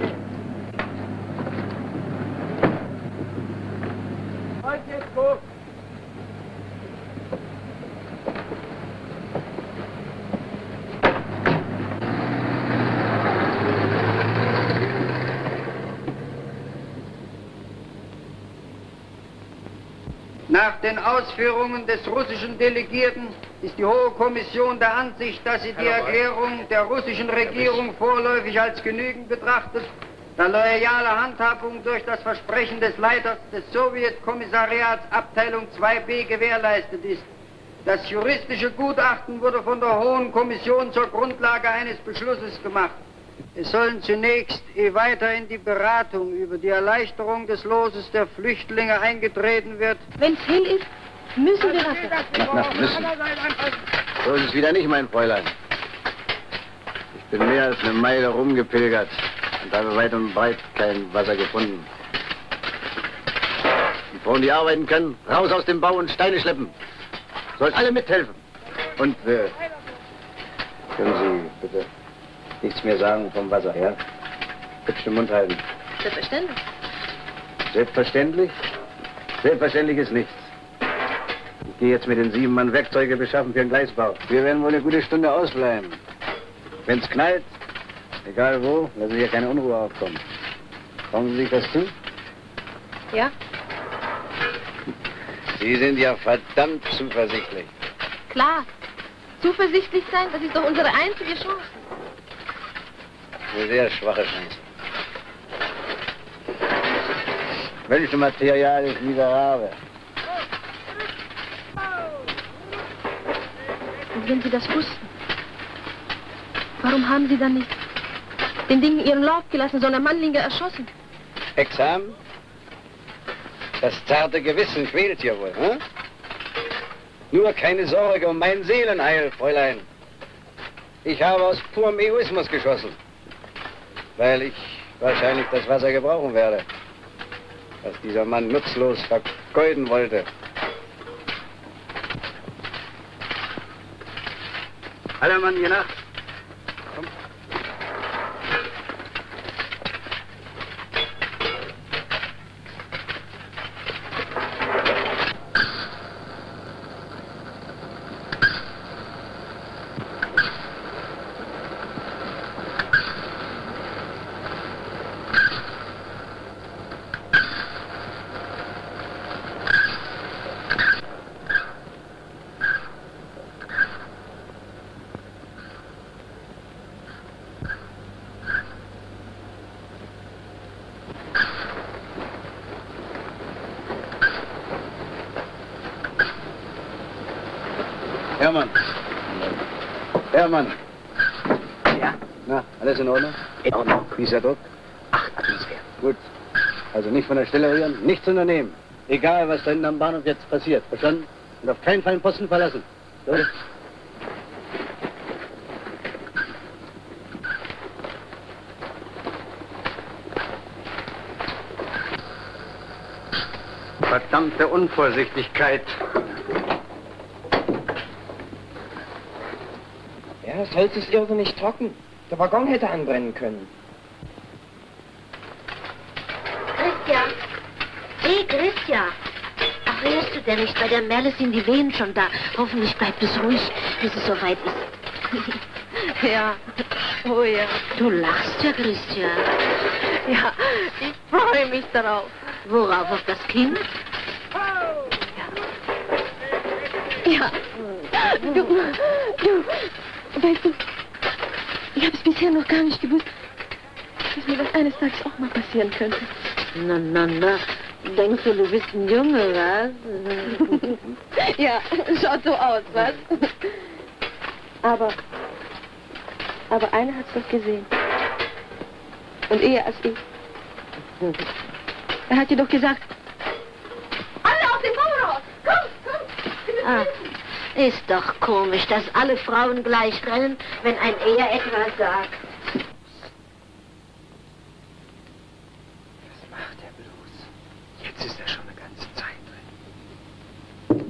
Nach den Ausführungen des russischen Delegierten ist die Hohe Kommission der Ansicht, dass sie die Erklärung der russischen Regierung vorläufig als genügend betrachtet, da loyale Handhabung durch das Versprechen des Leiters des Sowjetkommissariats Abteilung zwei b gewährleistet ist. Das juristische Gutachten wurde von der Hohen Kommission zur Grundlage eines Beschlusses gemacht. Es sollen zunächst, ehe weiter in die Beratung über die Erleichterung des Loses der Flüchtlinge eingetreten wird. Wenn's hell ist, müssen wir raffen. Na, na, müssen. So ist es wieder nicht, mein Fräulein. Ich bin mehr als eine Meile rumgepilgert und habe weit und breit kein Wasser gefunden. Die Frauen, die arbeiten können, raus aus dem Bau und Steine schleppen. Sollt alle mithelfen. Und äh, können Sie bitte nichts mehr sagen vom Wasser, ja? Hübsch den Mund halten. Selbstverständlich. Selbstverständlich? Selbstverständlich ist nichts. Ich gehe jetzt mit den sieben Mann Werkzeuge beschaffen für den Gleisbau. Wir werden wohl eine gute Stunde ausbleiben. Wenn's knallt, egal wo, lassen hier keine Unruhe aufkommen. Trauen Sie sich das zu? Ja. Sie sind ja verdammt zuversichtlich. Klar. Zuversichtlich sein, das ist doch unsere einzige Chance. Eine sehr schwache Chance. Welche Material ist miserabel? Und wenn Sie das wussten, warum haben Sie dann nicht den Dingen ihren Lauf gelassen, sondern Mannlinger erschossen? Examen? Das zarte Gewissen quält ja wohl, hm? Nur keine Sorge um mein Seelenheil, Fräulein. Ich habe aus purem Egoismus geschossen, weil ich wahrscheinlich das Wasser gebrauchen werde, das dieser Mann nutzlos vergeuden wollte. Aller Mann, je Nacht. Komm. Hermann. Hermann. Ja? Na, alles in Ordnung? In Ordnung. Wie ist der Druck? Acht Atmosphäre. Gut. Also nicht von der Stelle rühren, nichts unternehmen. Egal, was da hinten am Bahnhof jetzt passiert. Verstanden? Und auf keinen Fall den Posten verlassen. So? Verdammte Unvorsichtigkeit. Ja, das Holz ist irre nicht trocken. Der Waggon hätte anbrennen können. Christian! Hey, Christian! Ach, hörst du denn nicht? Bei der Merle sind die Wehen schon da. Hoffentlich bleibt es ruhig, bis es soweit ist. Ja, oh ja. Du lachst ja, Christian. Ja, ich freue mich darauf. Worauf? Auf das Kind? Ja. Du, du, weißt du, ich habe es bisher noch gar nicht gewusst, dass mir das eines Tages auch mal passieren könnte. Na, na, na. Denkst du, du bist ein Junge, was? Ja, schaut so aus, was? Aber, aber einer hat's doch gesehen. Und eher als ich. Er hat dir doch gesagt, alle auf den Baum raus! Komm, komm! Ah, ist doch komisch, dass alle Frauen gleich rennen, wenn ein Eher etwas sagt. Was macht er bloß? Jetzt ist er schon eine ganze Zeit drin.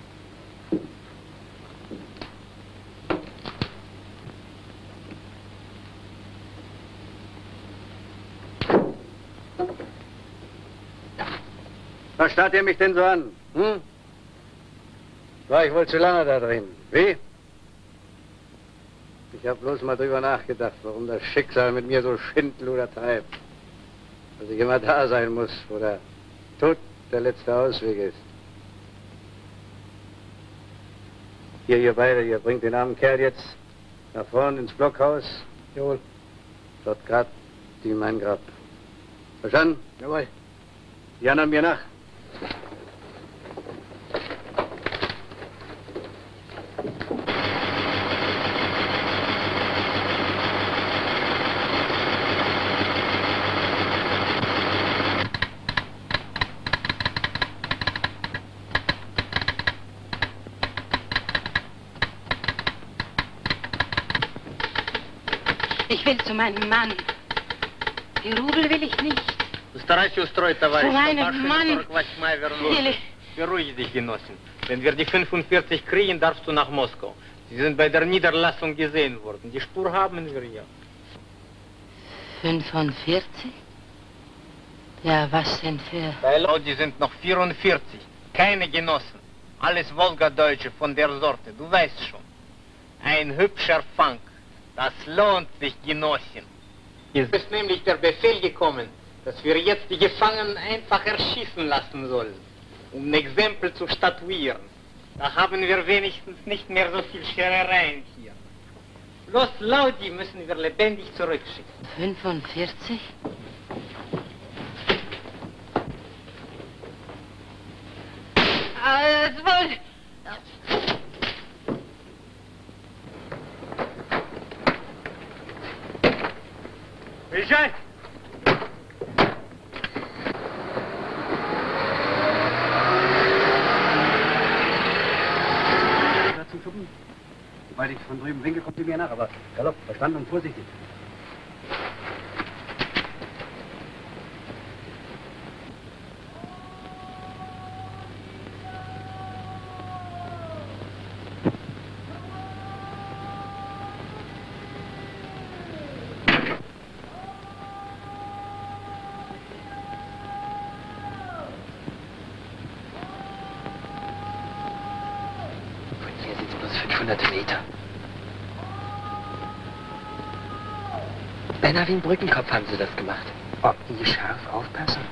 Was starrt ihr mich denn so an? Hm? War ich wohl zu lange da drin? Wie? Ich habe bloß mal drüber nachgedacht, warum das Schicksal mit mir so Schindluder treibt. Dass ich immer da sein muss, wo der Tod der letzte Ausweg ist. Hier, ihr beide, ihr bringt den armen Kerl jetzt nach vorn ins Blockhaus. Jawohl. Dort grabt ihm mein Grab. Verstanden? Jawohl. Die anderen mir nach. Ich will zu meinem Mann. Die Rubel will ich nicht. Постарайся устроить, товарищ. Zu meinem Mann. сорок восьмая вернулась. Или... Beruhige dich, Genossin. Wenn wir die fünfundvierzig kriegen, darfst du nach Moskau. Sie sind bei der Niederlassung gesehen worden. Die Spur haben wir ja. fünfundvierzig? Ja, was denn für... Bei Lodi sind noch vierundvierzig. Keine Genossen. Alles Wolgadeutsche von der Sorte. Du weißt schon. Ein hübscher Fang. Das lohnt sich, Genossin. Es ist nämlich der Befehl gekommen, dass wir jetzt die Gefangenen einfach erschießen lassen sollen, um ein Exempel zu statuieren. Da haben wir wenigstens nicht mehr so viel Scherereien hier. Bloß Laudi müssen wir lebendig zurückschicken. fünfundvierzig? Alles wohl. Приезжай! Zum Schuppen. Sobald ich von drüben winke, kommt ihr mir nach, aber galopp, verstanden und vorsichtig. fünfhundert Meter. Beinahe wie ein Brückenkopf haben sie das gemacht. Ob die scharf aufpassen?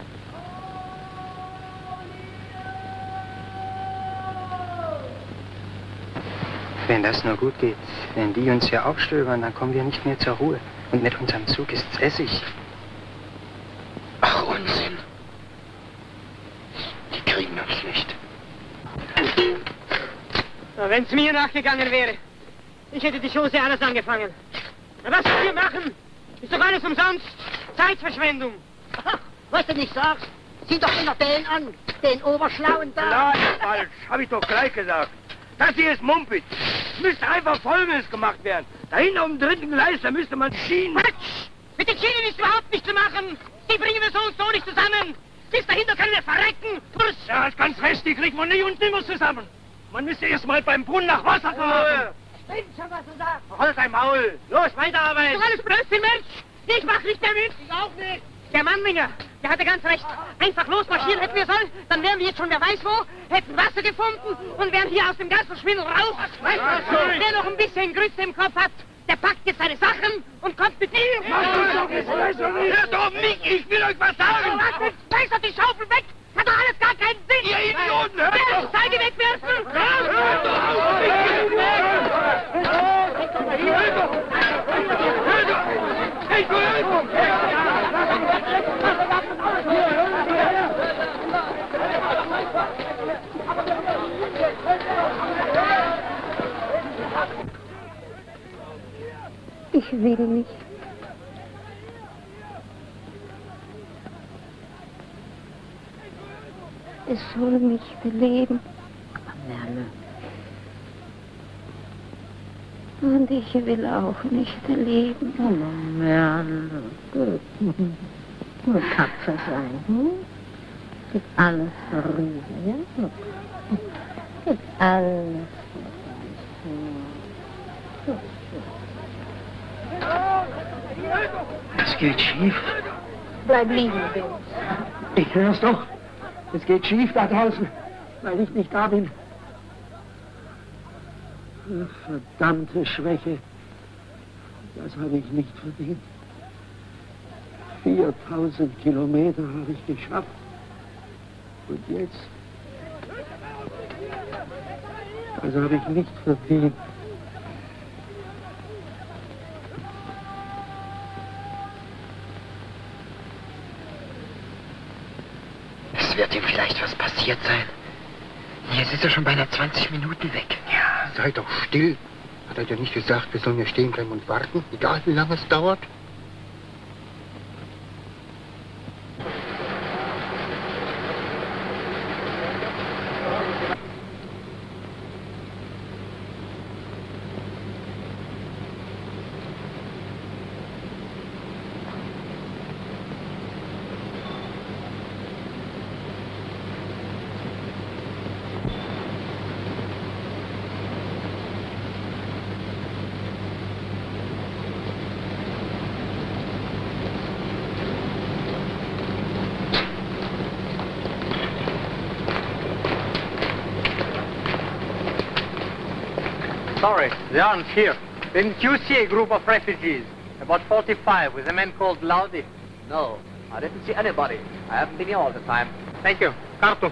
Wenn das nur gut geht, wenn die uns hier aufstöbern, dann kommen wir nicht mehr zur Ruhe. Und mit unserem Zug ist's Essig. Ach, Unsinn. Die kriegen uns nicht. Wenn es mir nachgegangen wäre, ich hätte die Chose alles angefangen. Na, was wir machen, ist doch alles umsonst. Zeitverschwendung. Ach, was du nicht sagst, sieh doch immer den an, den Oberschlauen da. Nein, falsch, hab ich doch gleich gesagt. Das hier ist Mumpitz. Müsste einfach Folgendes gemacht werden. Da hinten auf dem dritten Gleis, da müsste man Schienen... Quatsch! Mit den Schienen ist überhaupt nichts zu machen. Die bringen wir so und so nicht zusammen. Bis dahinter können wir verrecken! Kurs! Ja, ist ganz recht, die kriegen wir nie und nimmer zusammen. Man müsste erst mal beim Brunnen nach Wasser graben. Stimmt schon, was du sagst! Halt dein Maul! Los, weiterarbeiten! Das ist alles Blödsinn, Mensch! Ich mach nicht mehr mit! Ich auch nicht! Der Mannlinger, der hatte ganz recht. Einfach losmarschieren hätten wir sollen, dann wären wir jetzt schon wer weiß wo, hätten Wasser gefunden und wären hier aus dem ganzen Schwindel raus. Wer noch ein bisschen Grütze im Kopf hat, der packt jetzt seine Sachen und kommt mit mir. Hört auf mich, ich will euch was sagen! Schmeiß doch die Schaufel weg! Hat doch alles gar keinen Sinn! Ihr Idioten, hört Wer doch! die Zeige wegwerfen! Hört doch auf! Hört doch! Entschuldigung! Ich will nicht. Es soll nicht leben. Merle. Und ich will auch nicht leben. Oh, Merle. Gut. Nur tapfer sein, hm? Geht alles vorüber, ja? Geht alles vorüber. Es geht schief. Bleib liegen, Bill. Ich hör's doch. Es geht schief da draußen, weil ich nicht da bin. Verdammte Schwäche. Das habe ich nicht verdient. viertausend Kilometer habe ich geschafft. Und jetzt? Das habe ich nicht verdient. Es wird ihm vielleicht was passiert sein. Jetzt ist er schon beinahe zwanzig Minuten weg. Ja, sei doch still. Hat er dir nicht gesagt, wir sollen hier stehen bleiben und warten, egal wie lange es dauert? Sorry, they aren't here. Didn't you see a group of refugees? About forty-five, with a man called Laudi? No, I didn't see anybody. I haven't been here all the time. Thank you. Карту.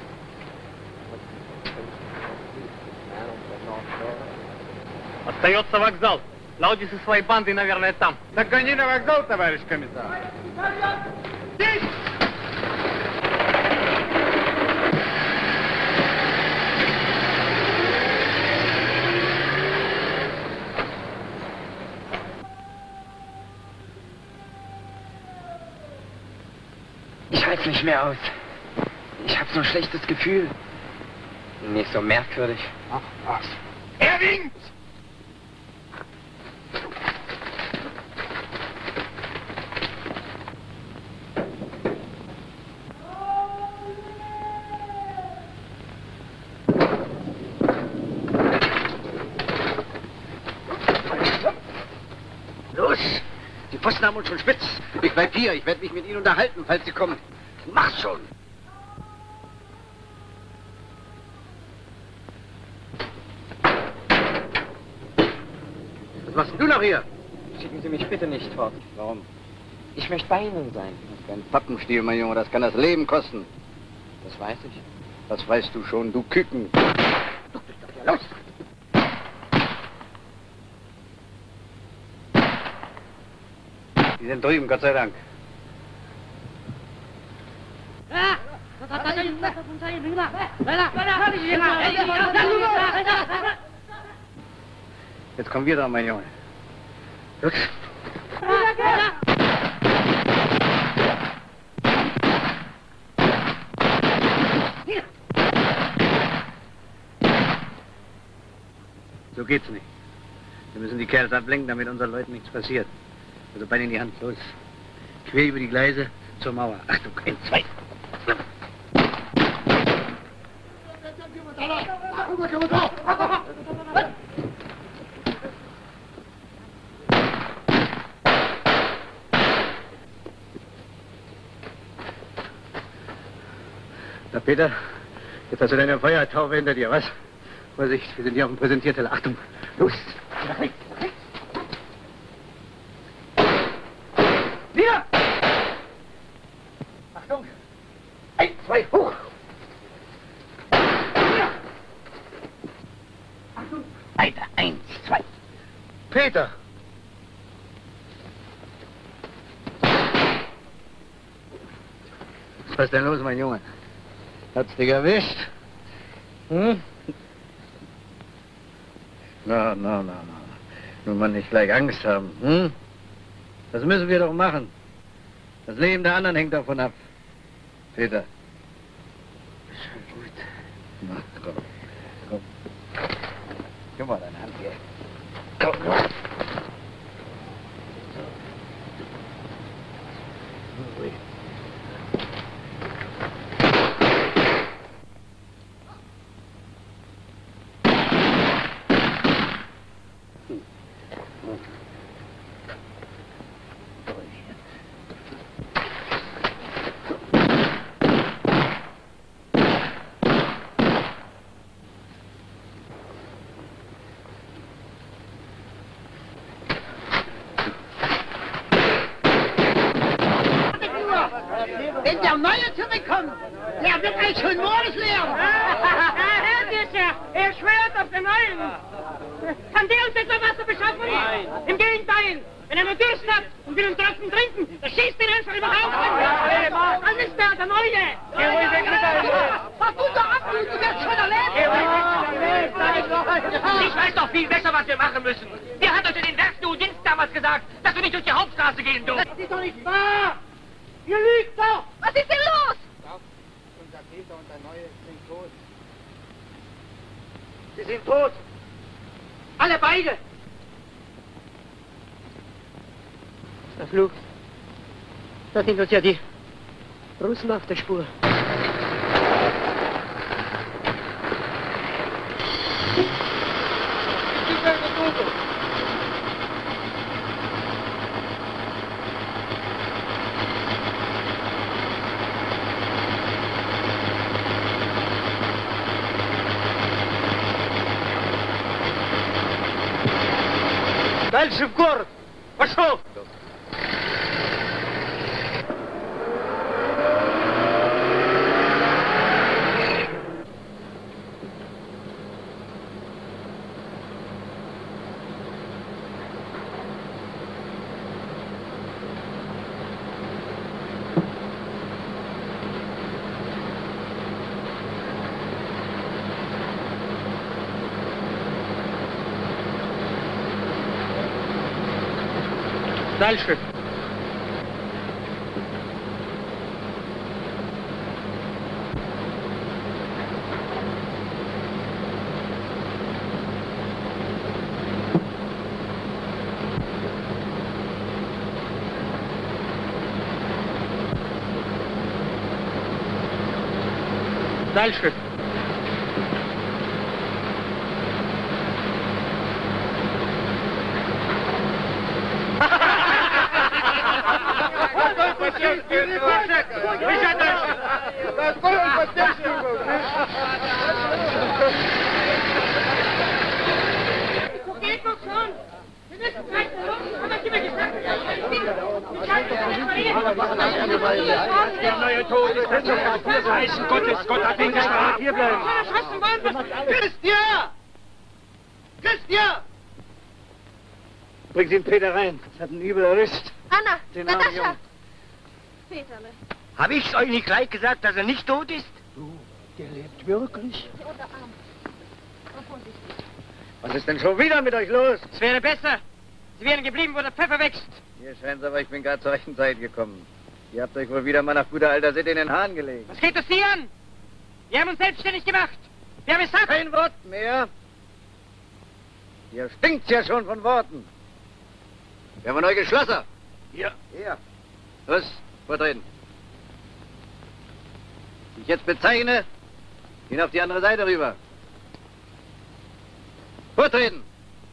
Остается вокзал. Лауди со своей бандой, наверное, там. Так гони на вокзал, товарищ комиссар. Здесь! Ich halte nicht mehr aus. Ich habe so ein schlechtes Gefühl. Nicht so merkwürdig. Ach, was? Er winkt! Los! Die Posten haben uns schon spitz. Ich bleib hier. Ich werde mich mit Ihnen unterhalten, falls Sie kommen. Mach's schon! Was machst du noch hier? Schicken Sie mich bitte nicht fort. Warum? Ich möchte bei Ihnen sein. Das ist kein Pappenstiel, mein Junge. Das kann das Leben kosten. Das weiß ich. Das weißt du schon, du Küken. Los! Die sind drüben, Gott sei Dank. Jetzt komm wieder, mein Junge. Los. So geht's nicht. Wir müssen die Kerls ablenken, damit unseren Leuten nichts passiert. Also Beine in die Hand, los. Quer über die Gleise zur Mauer. Achtung, ein, zwei. Na, Peter, jetzt hast du deine Feuertaufe hinter dir, was? Vorsicht, wir sind hier auf dem Präsentierteller. Achtung, los! Wieder! Achtung! Eins, zwei, hoch! Wieder! Achtung! Weiter, eins, zwei. Peter! Was ist denn los, mein Junge? Hat's dich erwischt? Hm? Na, na, na, na. Nun mal nicht gleich Angst haben, hm? Das müssen wir doch machen. Das Leben der anderen hängt davon ab. Peter. Ist schon gut. Na, komm. Komm. Gib mal deine Hand hier. Komm, komm. Ruhig. Wenn der Neue zurückkommt, der wird euch schon morgens lehren. Hört ihr ja? Er schwört auf den Neuen. Kann der uns etwa Wasser beschaffen? Nein. Im Gegenteil. Wenn er nur Durst hat und will einen Tropfen trinken, dann schießt ihn einfach überhaupt. Das ist der, der Neue. Geh ruhig weg mit deinem Was du da abtust, du wirst schon erlebt. Ich weiß doch viel besser, was wir machen müssen. Wer hat euch in den Werkstuhl Dienst damals gesagt, dass wir nicht durch die Hauptstraße gehen dürfen? Das ist doch nicht wahr. Ihr lügt doch. Was ist denn los? Unser Peter und der Neue sind tot. Sie sind tot. Alle beide. Der Flug. Da sind uns ja die Russen auf der Spur. Дальше в город! Пошел! Дальше. Дальше. Geht doch schon. Wir müssen gleich los. Haben wir immer gesagt. Der Neue Tod ist das Heißen Gottes. Gott hat ihn gestraft. Hier bleiben. Christian! Christian! Bring den Peter rein. Das hat einen übel erwischt. Anna, Den armen Natascha. Jungen. Peterle. Hab ich's euch nicht gleich gesagt, dass er nicht tot ist? Du, der lebt wirklich. Der Unterarm. War vorsichtig. Was ist denn schon wieder mit euch los? Es wäre besser. Sie wären geblieben, wo der Pfeffer wächst. Ihr scheint's aber, ich bin gerade zur rechten Zeit gekommen. Ihr habt euch wohl wieder mal nach guter alter Sitte in den Haaren gelegt. Was geht das Sie an? Wir haben uns selbstständig gemacht. Wir haben es satt. Kein Wort mehr. Ihr stinkt's ja schon von Worten. Wer von euch ist Schlosser? Hier. Hier. Los, vortreten. Ich jetzt bezeichne, ihn auf die andere Seite rüber. Vortreten!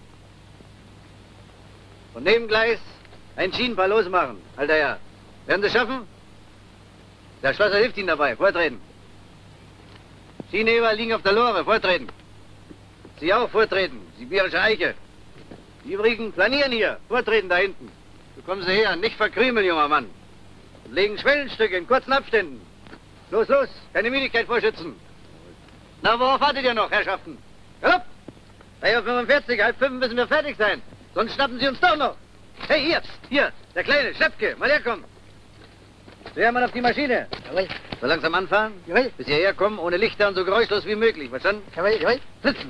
Von dem Gleis ein Schienenpaar losmachen, alter Herr. Werden Sie schaffen? Der Schlosser hilft Ihnen dabei. Vortreten. Schienenheber liegen auf der Lore. Vortreten. Sie auch vortreten. Sibirische Eiche. Die übrigen planieren hier. Vortreten da hinten. So kommen Sie her. Nicht verkrümeln, junger Mann. Und legen Schwellenstücke in kurzen Abständen. Los, los. Keine Müdigkeit vorschützen. Na, worauf wartet ihr noch, Herrschaften? Galopp! drei Uhr fünfundvierzig, halb fünf müssen wir fertig sein. Sonst schnappen Sie uns doch noch. Hey, hier, hier, der Kleine, Schleppke, mal herkommen. So, ja, mal auf die Maschine. Jawohl. So langsam anfahren. Jawohl. Bis hierher kommen, ohne Lichter und so geräuschlos wie möglich. Verstanden? Jawohl, jawohl. Sitzen.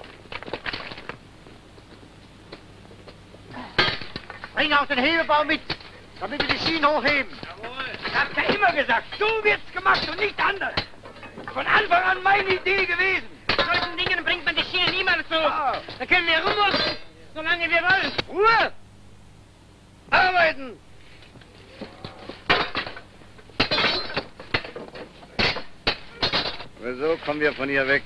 Bring auch den Hebebaum mit, damit wir die Schienen hochheben. Jawohl. Ich hab's ja immer gesagt, so wird's gemacht und nicht anders. Von Anfang an meine Idee gewesen. Solchen Dingen bringt man die Schiene niemals so. Da können wir rumrutschen, solange wir wollen. Ruhe! Arbeiten! So kommen wir von hier weg.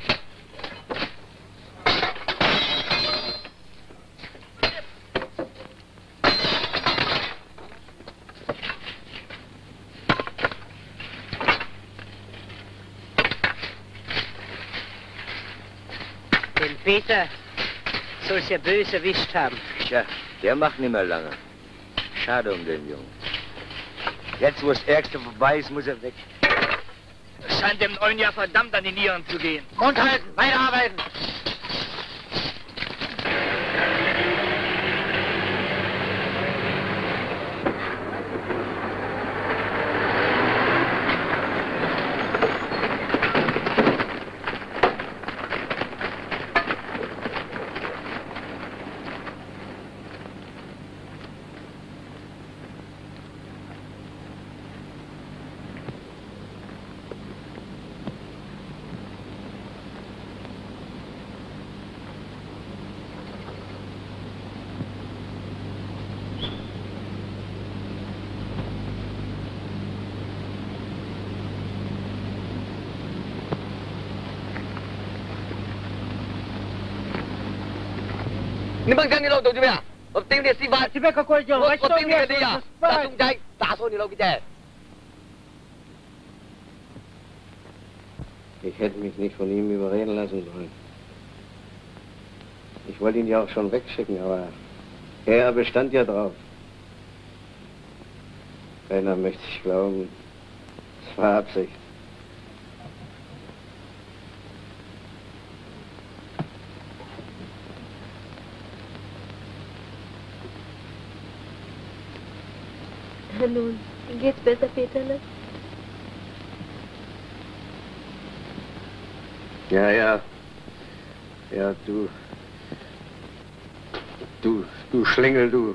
Den Peter soll's ja böse erwischt haben. Tja, der macht nicht mehr lange. Schade um den Jungen. Jetzt, wo das Ärgste vorbei ist, muss er weg. Es scheint dem neuen Jahr verdammt an die Nieren zu gehen. Mund halten, weiterarbeiten! 你们看你老豆怎么样？我盯着西巴，这边可快点，我我盯着你呀，打中仔，打死你老几仔！ Ich hätte mich nicht von ihm überreden lassen sollen. Ich wollte ihn ja auch schon wegschicken, aber er bestand ja drauf. Keiner möchte ich glauben, es war Absicht. Nun, geht's besser, Peterle? Ja, ja. Ja, du. Du, du Schlingel, du.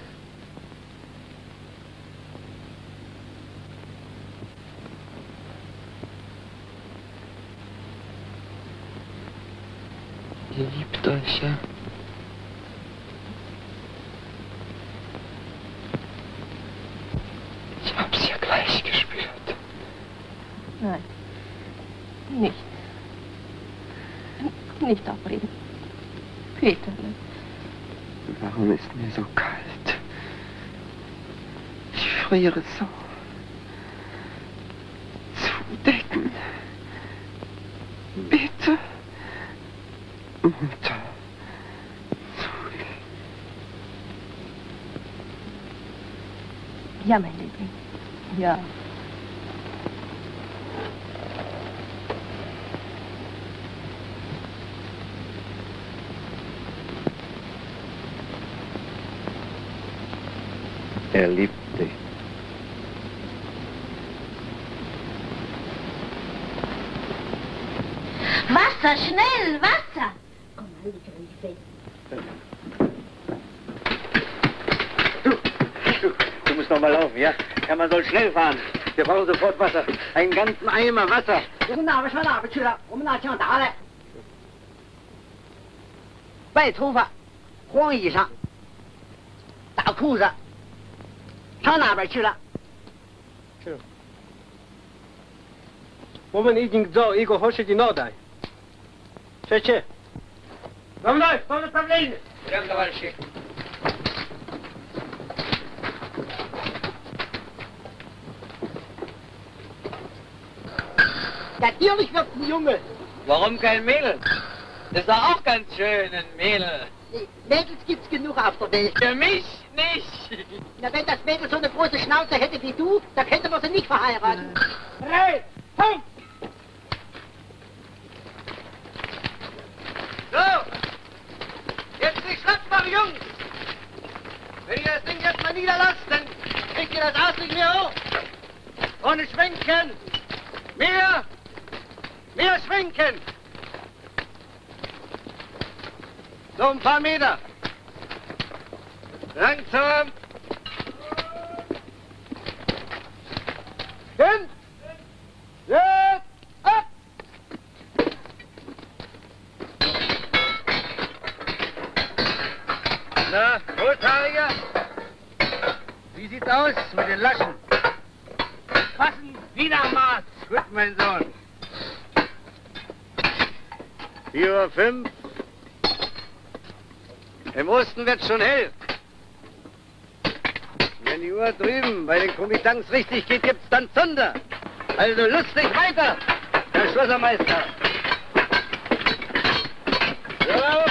Ihr liebt euch, ja? Ich hab's ja gleich gespürt. Nein, nicht. Nicht abreden. Peterle. Warum ist mir so kalt? Ich friere so. Zudecken. Bitte. Mutter. Ja, mein Liebling. Ja. Er liebt dich. Wasser, schnell, Wasser! Komm mal, ich kann nicht weg. Du, du musst noch mal laufen, ja? Ja, man soll schnell fahren. Wir brauchen sofort Wasser. Einen ganzen Eimer Wasser. 这个哪边上哪边去了？我们拿枪打来。白头发，黄衣裳，大裤子，上哪边去了？ 是。我们已经找一个合适的脑袋。这去。 За мной! Что направление? Прям, товарищи. Natürlich wird ein Junge. Warum kein Mädel? Das war auch ganz schön, ein Mädel. Nee, Mädels gibt's genug auf der Welt. Für mich nicht. Na, wenn das Mädel so eine große Schnauze hätte wie du, dann könnte man sie nicht verheiraten. Drei, fünf! So! Jetzt nicht schlapp machen, Jungs! Wenn ihr das Ding jetzt mal niederlasst, dann kriegt ihr das Aas nicht mehr hoch. Ohne Schwenken! Mehr! Mehr schwenken! So ein paar Meter. Langsam. Hin! Jetzt! Ab! Na, Rothaariger? Wie sieht's aus mit den Laschen? Passen wieder Maß. Gut, mein Sohn. Vier Uhr fünf. Im Osten wird's schon hell. Wenn die Uhr drüben bei den Komitants richtig geht, gibt's dann Zunder. Also lustig weiter, Herr Schlossermeister. So.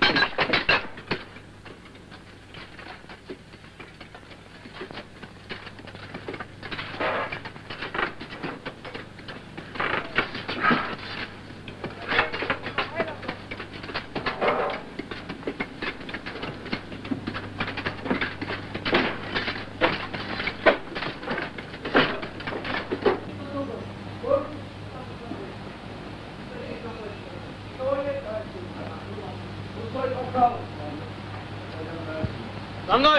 Sammler!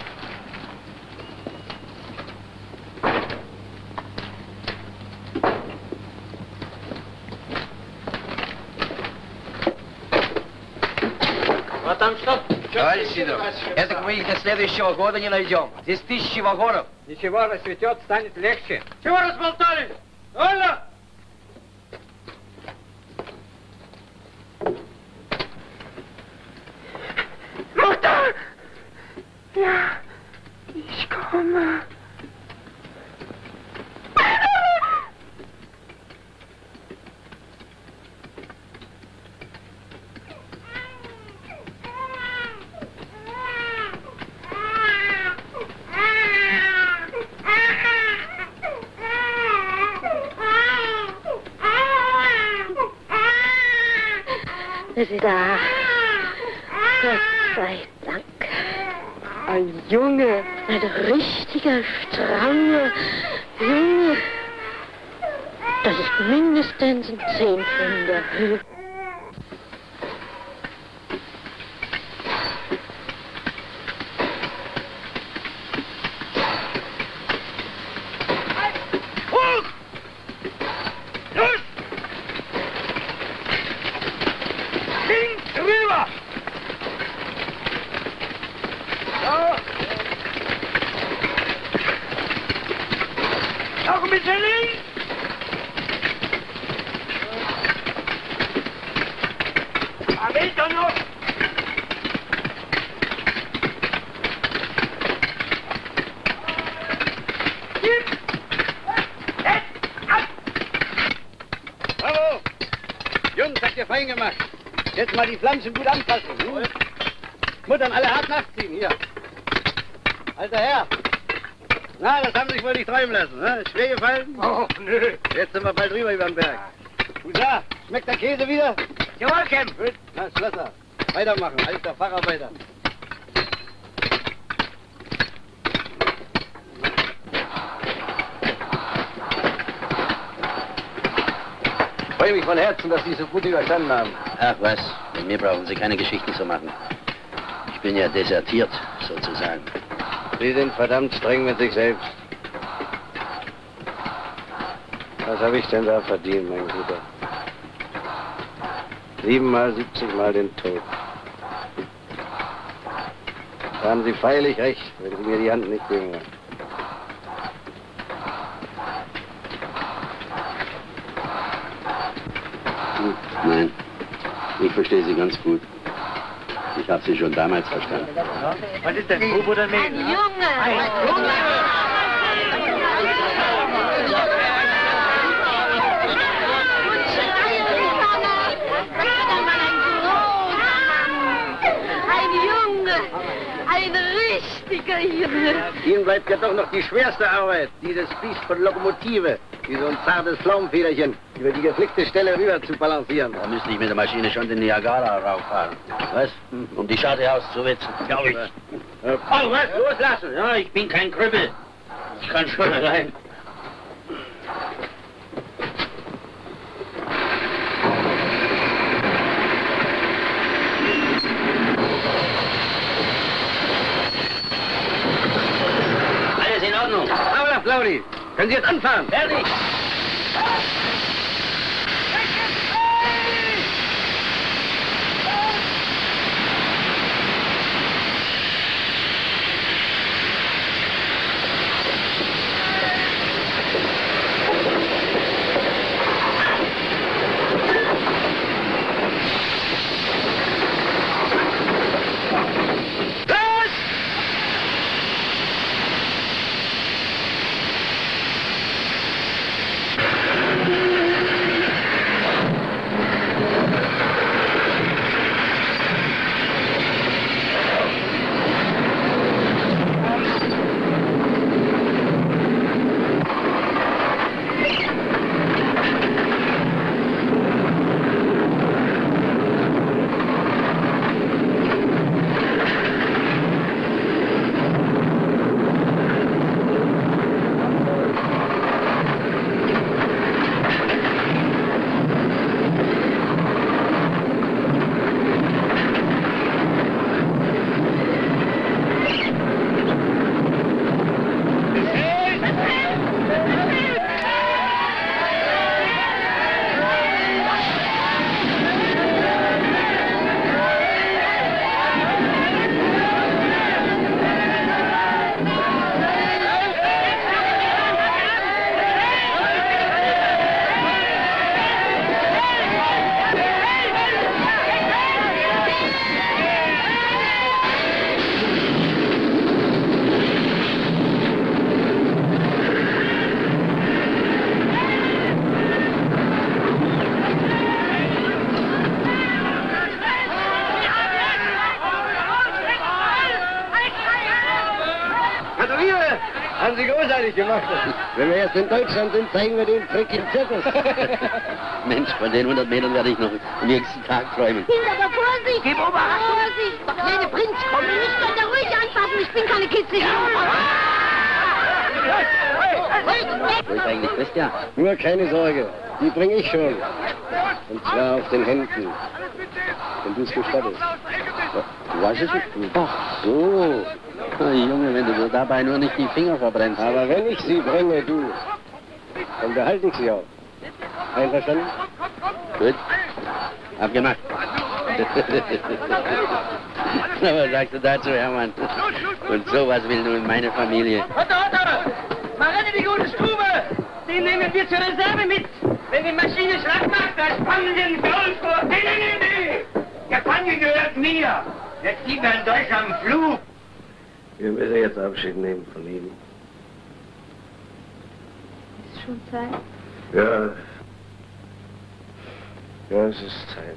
Вот там что? Товарищ Сидоров, это мы их до следующего года не найдем. Здесь тысячи вагонов. Ничего, расцветет, станет легче. Чего разболтали? Довольно? Mutter! Ja, ich komme. Es ist da. Gott sei Dank. Ein Junge. Ein richtiger, stranger Junge. Das ist mindestens ein Zehnpfünder. Hoch! Los! Links rüber! So! Noch ein bisschen links! Ein paar Meter noch! Bravo! Jungs, habt ihr fein gemacht. Jetzt mal die Flamschen gut anpassen. Hm? Muttern alle hart nachziehen, hier. Alter Herr. Na, das haben Sie sich wohl nicht träumen lassen, ne? Schwer gefallen? Oh, nö. Jetzt sind wir bald rüber über den Berg. Husar, schmeckt der Käse wieder? Jawohl, Kemp. Gut, na, Schlosser. Weitermachen, alter Facharbeiter. Ich freue mich von Herzen, dass Sie so gut überstanden haben. Ach was, mit mir brauchen Sie keine Geschichten zu machen. Ich bin ja desertiert, sozusagen. Sie sind verdammt streng mit sich selbst. Was habe ich denn da verdient, mein Guter? Siebenmal, siebzigmal den Tod. Da haben Sie feierlich recht, wenn Sie mir die Hand nicht geben wollen. Hm, nein, ich verstehe Sie ganz gut. Ich habe sie schon damals verstanden. Was ist denn, Bub oder Mädel? Ein Junge! Ein Junge! Ein Junge! Ein richtiger Junge! Ihnen bleibt ja doch noch die schwerste Arbeit, dieses Biest von Lokomotive, wie so ein zartes Pflaumenfederchen, über die geflickte Stelle rüber zu balancieren. Da müsste ich mit der Maschine schon den Niagara rauffahren. Was? Um die Scharte auszuwetzen. Ja, ich. Oh, was? Loslassen! Ja, ich bin kein Krüppel. Ich kann schon allein. Alles in Ordnung. Paula, Claudi, können Sie jetzt anfahren? Fertig. Haben Sie großartig gemacht. Wenn wir jetzt in Deutschland sind, zeigen wir den Trick im Zirkus. Mensch, von den hundert Metern werde ich noch am nächsten Tag träumen. Kinder, aber Vorsicht! Gib Obacht! Vorsicht! Doch, kleine Prinz, komm nicht, könnt ihr ruhig anfassen, ich bin keine Kitzel. Wo ist eigentlich Christian? Nur keine Sorge, die bringe ich schon. Und zwar auf den Händen, wenn du es gestattest. Du weißt es nicht? Ach so. Oh, Junge, wenn du dabei nur nicht die Finger verbrennst. Aber wenn ich sie bringe, du, dann behalte ich sie auch. Einverstanden? Gut. Abgemacht. Was sagst du dazu, Hermann? Und sowas will nun meine Familie. Otto, Otto! Mal renne die gute Stube! Den nehmen wir zur Reserve mit! Wenn die Maschine Schlag macht, dann spannen wir den Gold vor! Nee, nee, nee, nee! Der Kampagne gehört mir! Jetzt zieht man Deutsch am Flug! Wir müssen jetzt Abschied nehmen von ihm. Ist schon Zeit? Ja. Ja, es ist Zeit.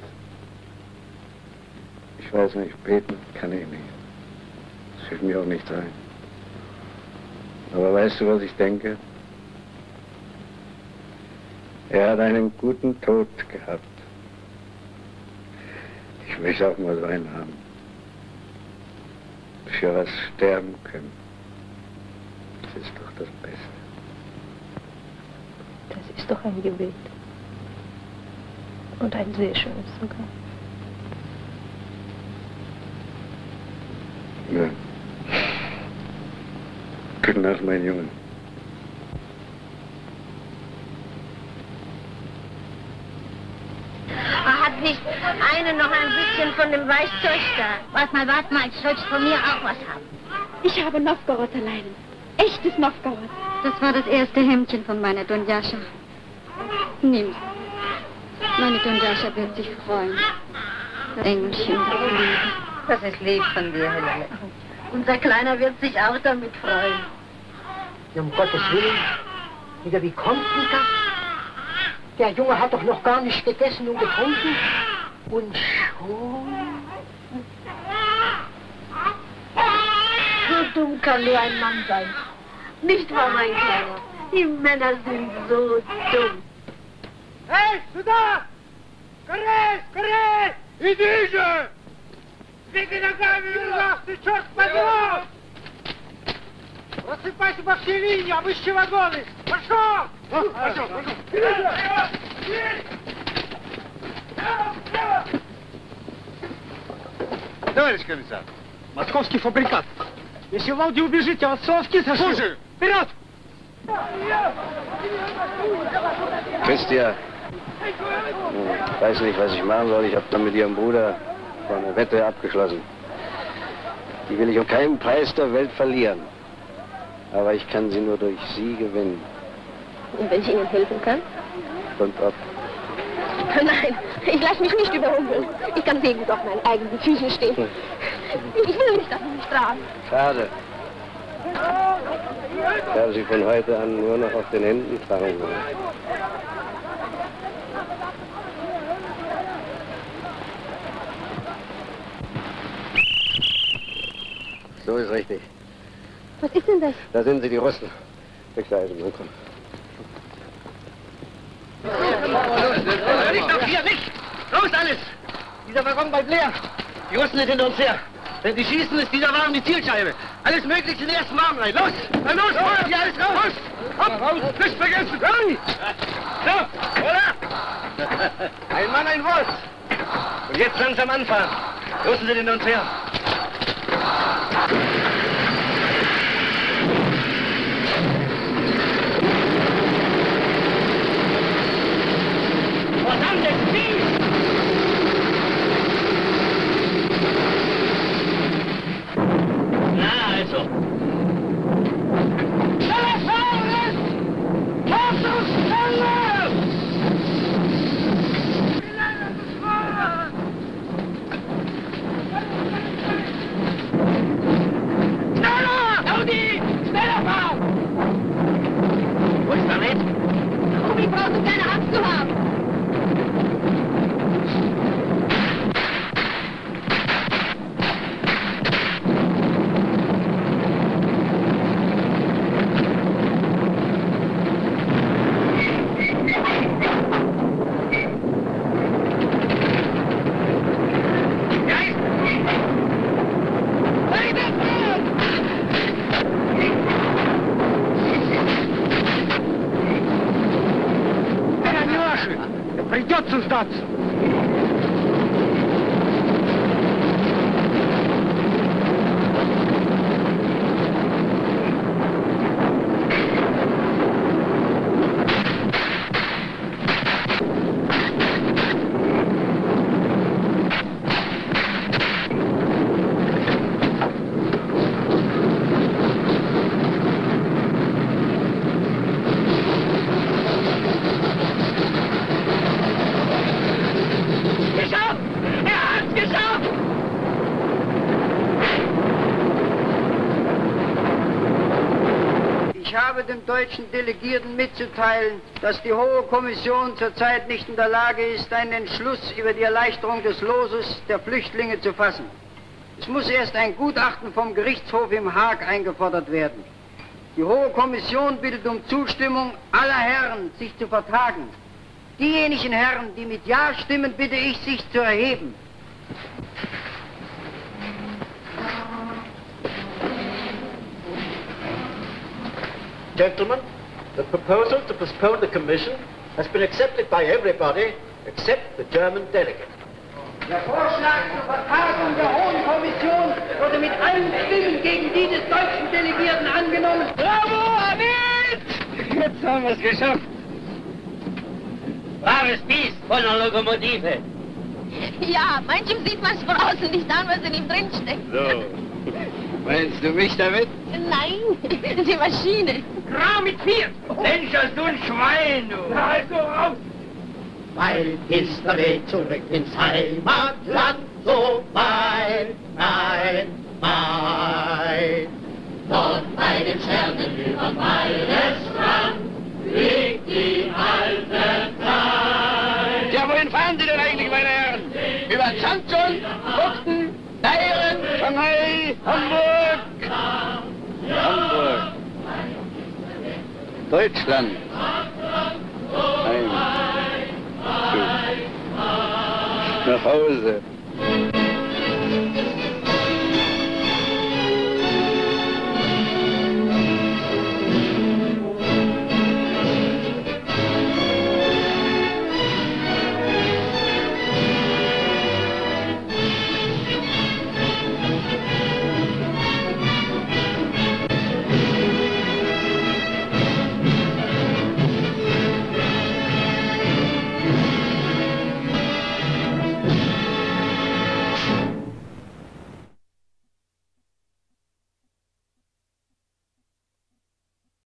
Ich weiß nicht, beten kann ich nicht. Das fällt mir auch nicht ein. Aber weißt du, was ich denke? Er hat einen guten Tod gehabt. Ich möchte auch mal so einen haben. Für was sterben können. Das ist doch das Beste. Das ist doch ein Gebet. Und ein sehr schönes sogar. Ja. Gute Nacht, mein Junge. Hat nicht eine noch ein bisschen von dem Weißzeug da? Warte mal, warte mal, ich sollte von mir auch was haben. Ich habe Novgorod-Leinen. Echtes Novgorod. Das war das erste Hemdchen von meiner Donjascha. Nimm. Meine Donjascha wird sich freuen. Das Engelchen der Liebe. Das ist lieb von dir, Helene. Unser Kleiner wird sich auch damit freuen. Ja, um Gottes Willen. Wieder wie kommt denn das? Der Junge hat doch noch gar nicht gegessen und getrunken. Und schon... So dumm kann nur ein Mann sein. Nicht wahr, mein Kleiner? Die Männer sind so dumm. Hey, сюда! Скорей, скорей! Иди же! Двигай ногами, Юргас, ты черт подрос! Рассыпайся по всей линии, обыщи вагоны! Пошел! Пошел, пошел! Товарищ комиссар, Московский фабрикат. Если Валди убежите, отцовский сошли. Слушай! Вперед! Christian, ich weiß nicht, was ich machen soll. Ich habe dann mit ihrem Bruder so eine Wette abgeschlossen. Die will ich um keinen Preis der Welt verlieren. Aber ich kann sie nur durch sie gewinnen. Und wenn ich Ihnen helfen kann? Und ob. Nein, ich lasse mich nicht überrumpeln. Ich kann sehr gut auf meinen eigenen Füßen stehen. Ich will mich doch nicht tragen. Schade. Ich habe sie von heute an nur noch auf den Händen tragen wollen. So ist richtig. Was ist denn das? Da sind sie, die Russen. Begleiten, komm. Nicht auf hier, nicht! Los alles! Dieser Waggon bleibt leer. Die Russen sind hinter uns her. Wenn sie schießen, ist dieser Wagen die Zielscheibe. Alles Mögliche in den ersten Wagen rein. Los! Na los, Feuer! Hier, alles raus! Hopp! Raus! Nicht vergessen! Hey! So, oder? Ein Mann, ein Wort! Und jetzt langsam anfahren. Die Russen sind hinter uns her. Verdammtes Vieh! Na, also. Schneller fahren! Kommt doch schneller! Schneller! Audi! Schneller fahren! Wo ist der Red? Obi brauchst du keine Angst zu haben. Придется сдаться. Ich habe dem deutschen Delegierten mitzuteilen, dass die Hohe Kommission zurzeit nicht in der Lage ist, einen Entschluss über die Erleichterung des Loses der Flüchtlinge zu fassen. Es muss erst ein Gutachten vom Gerichtshof im Haag eingefordert werden. Die Hohe Kommission bittet um Zustimmung aller Herren, sich zu vertagen. Diejenigen Herren, die mit Ja stimmen, bitte ich, sich zu erheben. Gentlemen, the proposal to postpone the commission has been accepted by everybody except the German delegate. Der Vorschlag zur Vertagung der Hohen Kommission wurde mit allen Stimmen gegen die des deutschen Delegierten angenommen. Bravo, Amit! Jetzt haben wir es geschafft. Braves Biest von der Lokomotive. Ja, manchem sieht man es von außen nicht an, was in ihm drinsteckt. So. Meinst du mich damit? Nein, die Maschine. Grau mit vier! Mensch, hast du ein Schwein, du! Na, also raus! Weil ist der Weg zurück ins Heimatland. so weit, weit, weit. Dort bei den Sternen über Meeresstrand liegt die alte Zeit. Ja, wohin fahren Sie denn eigentlich, meine Herren? Über Changchun, Buchten, Dairen, Shanghai, Hamburg. Hamburg. Deutschland. Heim. Nach Hause.